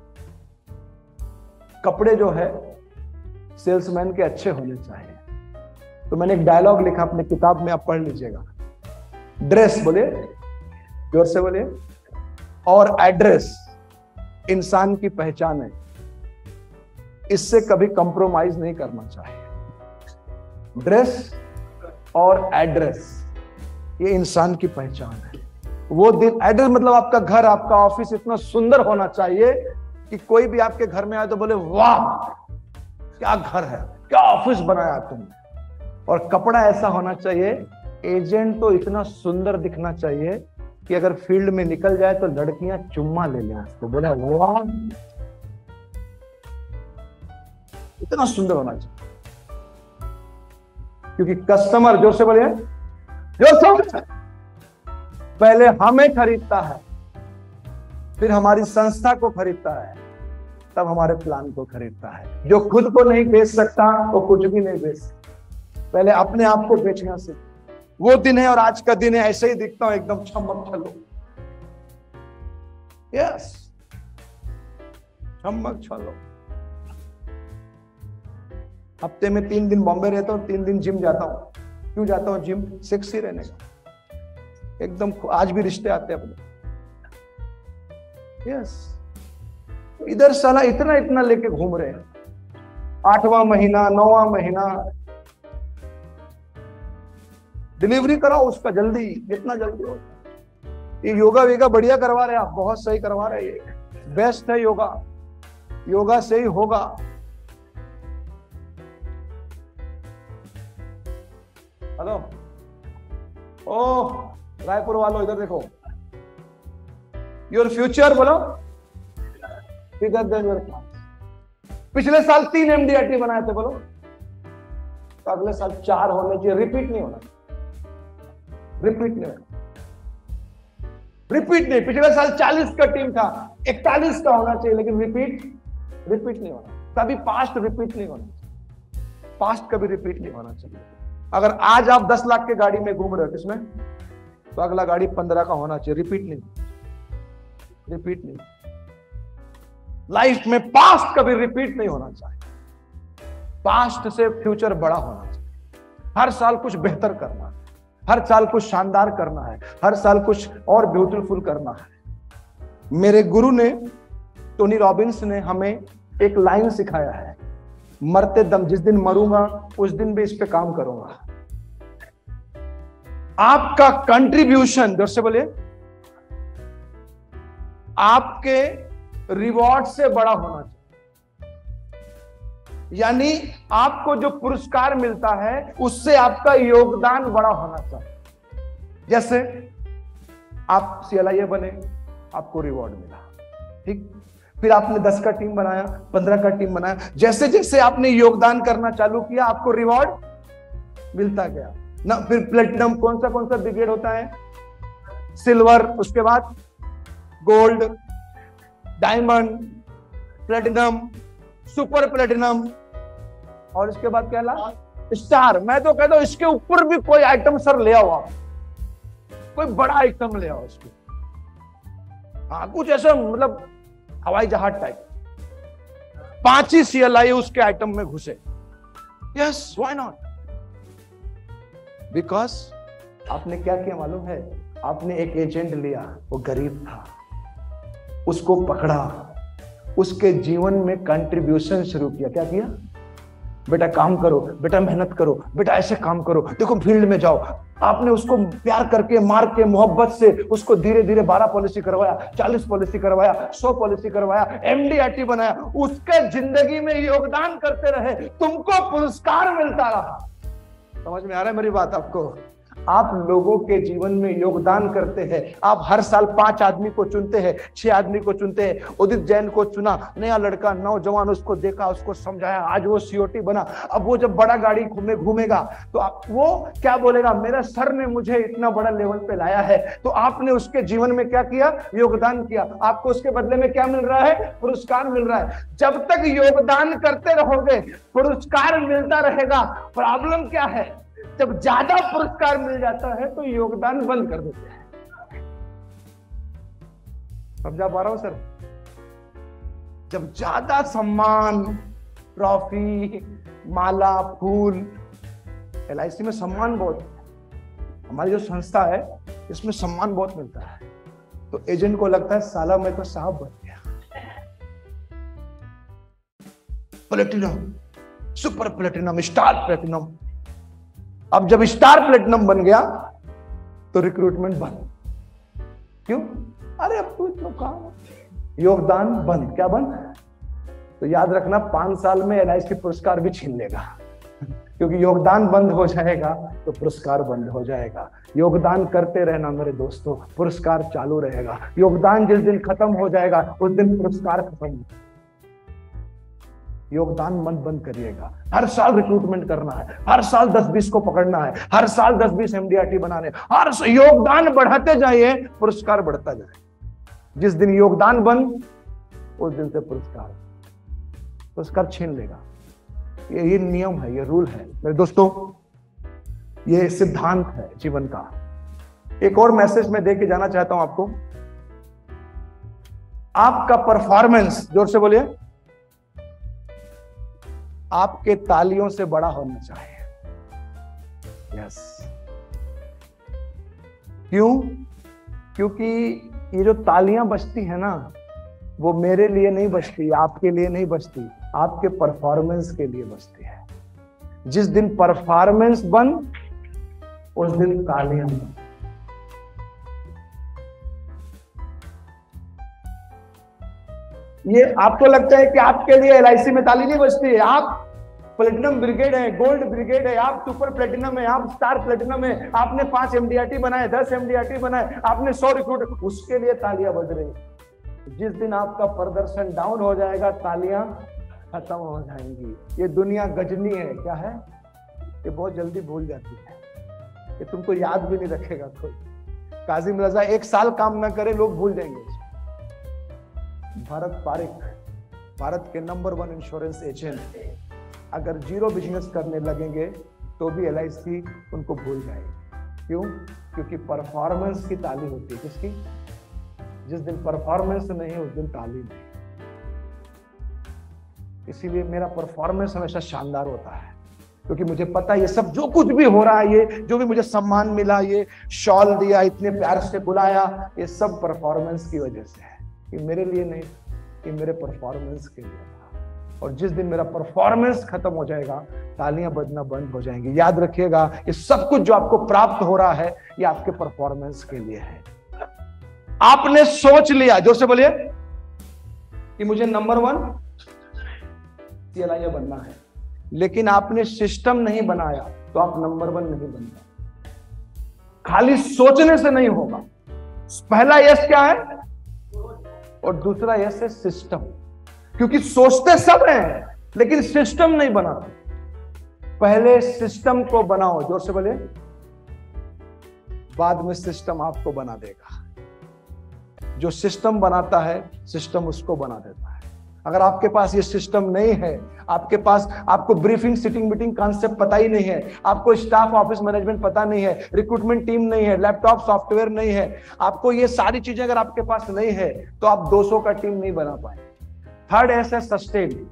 कपड़े जो है सेल्समैन के अच्छे होने चाहिए। तो मैंने एक डायलॉग लिखा अपने किताब में, आप पढ़ लीजिएगा। ड्रेस, बोले जोर से बोले, और एड्रेस इंसान की पहचान है, इससे कभी कंप्रोमाइज नहीं करना चाहिए। ड्रेस और एड्रेस ये इंसान की पहचान है। वो दिन, एड्रेस मतलब आपका घर, आपका ऑफिस इतना सुंदर होना चाहिए कि कोई भी आपके घर में आए तो बोले वाह क्या घर है, क्या ऑफिस बनाया तुमने। और कपड़ा ऐसा होना चाहिए, एजेंट तो इतना सुंदर दिखना चाहिए कि अगर फील्ड में निकल जाए तो लड़कियां चुम्मा ले लें उसको, बोले वाह, इतना सुंदर होना चाहिए। क्योंकि कस्टमर, जोर से बोलिए, जोर से, पहले हमें खरीदता है, फिर हमारी संस्था को खरीदता है, तब हमारे प्लान को खरीदता है। जो खुद को नहीं बेच सकता वो कुछ भी नहीं बेच सकता। पहले अपने आप को बेचना से। वो दिन है और आज का दिन है, ऐसे ही दिखता हूं एकदम छमक छलो। यस, छमक छलो। हफ्ते में तीन दिन बॉम्बे रहता हूं, तीन दिन जिम जाता हूं। क्यों जाता हूं जिम? सेक्सी रहने का। एकदम आज भी रिश्ते आते हैं अपने। यस, इधर साला इतना इतना लेके घूम रहे हैं, आठवां महीना, नौवां महीना। डिलीवरी कराओ उसका जल्दी, जितना जल्दी हो। ये योगा वेगा बढ़िया करवा रहे हैं आप, बहुत सही करवा रहे हैं, बेस्ट है योगा, योगा से ही होगा। हेलो, ओह रायपुर वालों इधर देखो, योर फ्यूचर बोलो बिगर देन योर पास्ट। पिछले साल तीन एमडीआईटी बनाए थे, बोलो, तो अगले साल चार होने चाहिए। रिपीट नहीं होना, रिपीट नहीं होना, रिपीट नहीं। पिछले साल चालीस का टीम था, इकतालीस का होना चाहिए, लेकिन रिपीट रिपीट नहीं होना। कभी पास्ट रिपीट नहीं होना, पास्ट कभी रिपीट नहीं होना चाहिए। अगर आज आप दस लाख के गाड़ी में घूम रहे हो, किसमें, तो अगला गाड़ी पंद्रह का होना चाहिए, रिपीट नहीं। रिपीट नहीं। लाइफ में पास्ट कभी रिपीट नहीं होना चाहिए। पास्ट से फ्यूचर बड़ा होना चाहिए। हर साल कुछ बेहतर करना है, हर साल कुछ शानदार करना है, हर साल कुछ और ब्यूटीफुल करना है। मेरे गुरु ने, टोनी रॉबिन्स ने हमें एक लाइन सिखाया है, मरते दम, जिस दिन मरूंगा उस दिन भी इस पे काम करूंगा। आपका कंट्रीब्यूशन, जोर से बोलिए, आपके रिवॉर्ड से बड़ा होना चाहिए। यानी आपको जो पुरस्कार मिलता है उससे आपका योगदान बड़ा होना चाहिए। जैसे आप सीएलआईए बने, आपको रिवॉर्ड मिला, ठीक, फिर आपने दस का टीम बनाया, पंद्रह का टीम बनाया, जैसे जैसे आपने योगदान करना चालू किया आपको रिवॉर्ड मिलता गया ना। फिर प्लेटिनम, कौन सा कौन सा ब्रिगेड होता है, सिल्वर, उसके बाद gold, diamond, platinum, super platinum, और इसके बाद क्या ला, स्टार। मैं तो कहता हूं इसके ऊपर भी कोई आइटम सर ले आओ, आप कोई बड़ा आइटम ले आओ इसको। हाँ, कुछ ऐसा मतलब हवाई जहाज टाइप, पांच ही सीएलआई उसके आइटम में घुसे। Yes, why not? बिकॉज आपने क्या किया मालूम है? आपने एक एजेंट लिया, वो गरीब था, उसको पकड़ा, उसके जीवन में कंट्रीब्यूशन शुरू किया। क्या किया? बेटा काम करो, बेटा मेहनत करो, बेटा ऐसे काम करो, देखो फील्ड में जाओ। आपने उसको प्यार करके, मार के, मोहब्बत से उसको धीरे धीरे बारह पॉलिसी करवाया, चालीस पॉलिसी करवाया, सौ पॉलिसी करवाया, एमडीआईटी बनाया, उसके जिंदगी में योगदान करते रहे, तुमको पुरस्कार मिलता रहा। समझ में आ रहा है मेरी बात आपको? आप लोगों के जीवन में योगदान करते हैं। आप हर साल पांच आदमी को चुनते हैं, छह आदमी को चुनते हैं। उदित जैन को चुना, नया लड़का, नौजवान, उसको देखा, उसको समझाया, आज वो सीओटी बना। अब वो जब बड़ा गाड़ी घूमे घूमेगा तो आप, वो क्या बोलेगा, मेरा सर ने मुझे इतना बड़ा लेवल पे लाया है। तो आपने उसके जीवन में क्या किया? योगदान किया। आपको उसके बदले में क्या मिल रहा है? पुरस्कार मिल रहा है। जब तक योगदान करते रहोगे पुरस्कार मिलता रहेगा। प्रॉब्लम क्या है? जब ज्यादा पुरस्कार मिल जाता है तो योगदान बंद कर देते हैं। समझा पा रहा हूं सर? जब ज्यादा सम्मान, ट्रॉफी, माला, फूल, एलआईसी में सम्मान बहुत है। हमारी जो संस्था है इसमें सम्मान बहुत मिलता है, तो एजेंट को लगता है साला मैं तो साहब बन गया। Platinum, super platinum, star platinum. अब जब स्टार प्लेटिनम बन गया तो रिक्रूटमेंट बंद। क्यों? अरे अब तो इतना काम, योगदान बंद। क्या बंद? तो याद रखना, पांच साल में एलआईसी पुरस्कार भी छीन लेगा, क्योंकि योगदान बंद हो जाएगा तो पुरस्कार बंद हो जाएगा। योगदान करते रहना मेरे दोस्तों, पुरस्कार चालू रहेगा। योगदान जिस दिन खत्म हो जाएगा उस दिन पुरस्कार खत्म। योगदान मत बंद करिएगा। हर साल रिक्रूटमेंट करना है, हर साल दस बीस को पकड़ना है, हर साल दस बीस एमडीआईटी बनाने, हर योगदान बढ़ाते जाइए, पुरस्कार बढ़ता जाए। जिस दिन योगदान बंद उस दिन से पुरस्कार पुरस्कार छीन लेगा। ये ये नियम है, ये रूल है मेरे दोस्तों, ये सिद्धांत है जीवन का। एक और मैसेज मैं दे के जाना चाहता हूं आपको। आपका परफॉर्मेंस, जोर से बोलिए, आपके तालियों से बड़ा होना चाहिए। यस। क्यों? क्योंकि ये जो तालियां बजती है ना, वो मेरे लिए नहीं बजती, आपके लिए नहीं बजती, आपके परफॉर्मेंस के लिए बजती है। जिस दिन परफॉर्मेंस बंद उस दिन तालियां बंद। ये आपको लगता है कि आपके लिए एलआईसी में ताली नहीं बजती है? आप प्लेटिनम ब्रिगेड है, गोल्ड ब्रिगेड है, आप सुपर प्लेटिनम है, आप स्टार प्लेटिनम है, आपने पांच एमडीआईटी बनाए, दस एमडीआईटी बनाए, आपने सौ रिक्रूट, उसके लिए तालियां बज रही। जिस दिन आपका प्रदर्शन डाउन हो जाएगा तालियां खत्म हो जाएंगी। ये दुनिया गजनी है। क्या है? ये बहुत जल्दी भूल जाती है, ये तुमको याद भी नहीं रखेगा कोई। काजिम रजा एक साल काम ना करे, लोग भूल जाएंगे। भरत पारिक, भारत के नंबर वन इंश्योरेंस एजेंट, अगर जीरो बिजनेस करने लगेंगे तो भी एलआईसी उनको भूल जाएगी। क्यों? क्योंकि परफॉर्मेंस की ताली होती है। किसकी? जिस दिन परफॉर्मेंस नहीं उस दिन ताली नहीं। इसीलिए मेरा परफॉर्मेंस हमेशा शानदार होता है, क्योंकि मुझे पता है ये सब जो कुछ भी हो रहा है, ये जो भी मुझे सम्मान मिला, ये शॉल दिया, इतने प्यार से बुलाया, ये सब परफॉर्मेंस की वजह से है। ये मेरे लिए नहीं, ये मेरे परफॉर्मेंस के लिए था। और जिस दिन मेरा परफॉर्मेंस खत्म हो जाएगा, तालियां बजना बंद हो जाएंगी। याद रखिएगा, ये सब कुछ जो आपको प्राप्त हो रहा है, ये आपके परफॉर्मेंस के लिए है। आपने सोच लिया, जोर से बोलिए, कि मुझे नंबर वन सीएलआई बनना है, लेकिन आपने सिस्टम नहीं बनाया तो आप नंबर वन नहीं बन पाए। खाली सोचने से नहीं होगा। पहला यस क्या है और दूसरा यस है सिस्टम, क्योंकि सोचते सब हैं लेकिन सिस्टम नहीं बनाते। पहले सिस्टम को बनाओ, जोर से बोले, बाद में सिस्टम आपको बना देगा। जो सिस्टम बनाता है, सिस्टम उसको बना देता है। अगर आपके पास ये सिस्टम नहीं है, आपके पास आपको ब्रीफिंग, सिटिंग, मीटिंग कॉन्सेप्ट पता ही नहीं है, आपको स्टाफ ऑफिस मैनेजमेंट पता नहीं है, रिक्रूटमेंट टीम नहीं है, लैपटॉप सॉफ्टवेयर नहीं है, आपको ये सारी चीजें अगर आपके पास नहीं है तो आप दो सौ का टीम नहीं बना पाए। थर्ड ऐसे सस्टेन,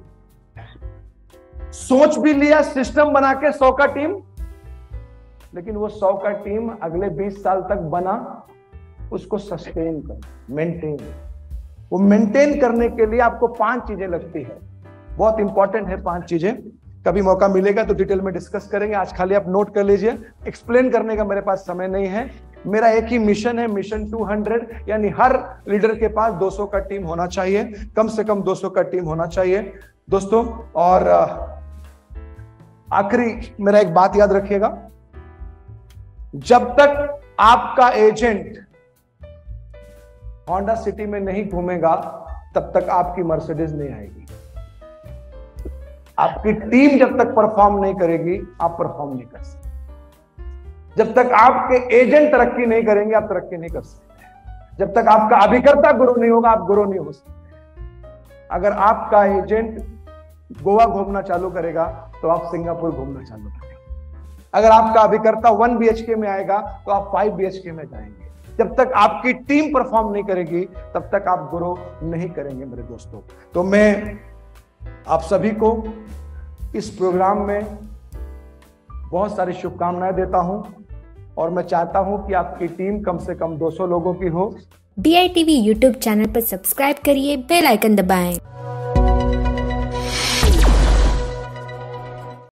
सोच भी लिया सिस्टम बना के सौ का टीम, लेकिन वो सौ का टीम अगले बीस साल तक बना, उसको सस्टेन कर, मेंटेन। वो मेंटेन करने के लिए आपको पांच चीजें लगती है, बहुत इंपॉर्टेंट है पांच चीजें। कभी मौका मिलेगा तो डिटेल में डिस्कस करेंगे, आज खाली आप नोट कर लीजिए। एक्सप्लेन करने का मेरे पास समय नहीं है। मेरा एक ही मिशन है, मिशन दो सौ, यानी हर लीडर के पास दो सौ का टीम होना चाहिए, कम से कम दो सौ का टीम होना चाहिए दोस्तों। और आखिरी मेरा एक बात याद रखिएगा, जब तक आपका एजेंट होंडा सिटी में नहीं घूमेगा तब तक आपकी मर्सिडीज नहीं आएगी। आपकी टीम जब तक परफॉर्म नहीं करेगी, आप परफॉर्म नहीं कर सकते। जब तक आपके एजेंट तरक्की नहीं करेंगे, आप तरक्की नहीं कर सकते। जब तक आपका अभिकर्ता गुरु नहीं होगा, आप गुरु नहीं हो सकते। अगर आपका एजेंट गोवा घूमना चालू करेगा तो आप सिंगापुर घूमना चालू करेंगे। अगर आपका अभिकर्ता वन बीएचके में आएगा तो आप फाइव बीएचके में जाएंगे। जब तक आपकी टीम परफॉर्म नहीं करेगी, तब तक आप ग्रो नहीं करेंगे मेरे दोस्तों। तो मैं आप सभी को इस प्रोग्राम में बहुत सारी शुभकामनाएं देता हूं और मैं चाहता हूं कि आपकी टीम कम से कम दो सौ लोगों की हो। D I T V YouTube channel पर सब्सक्राइब करिए, बेल आइकन दबाएं।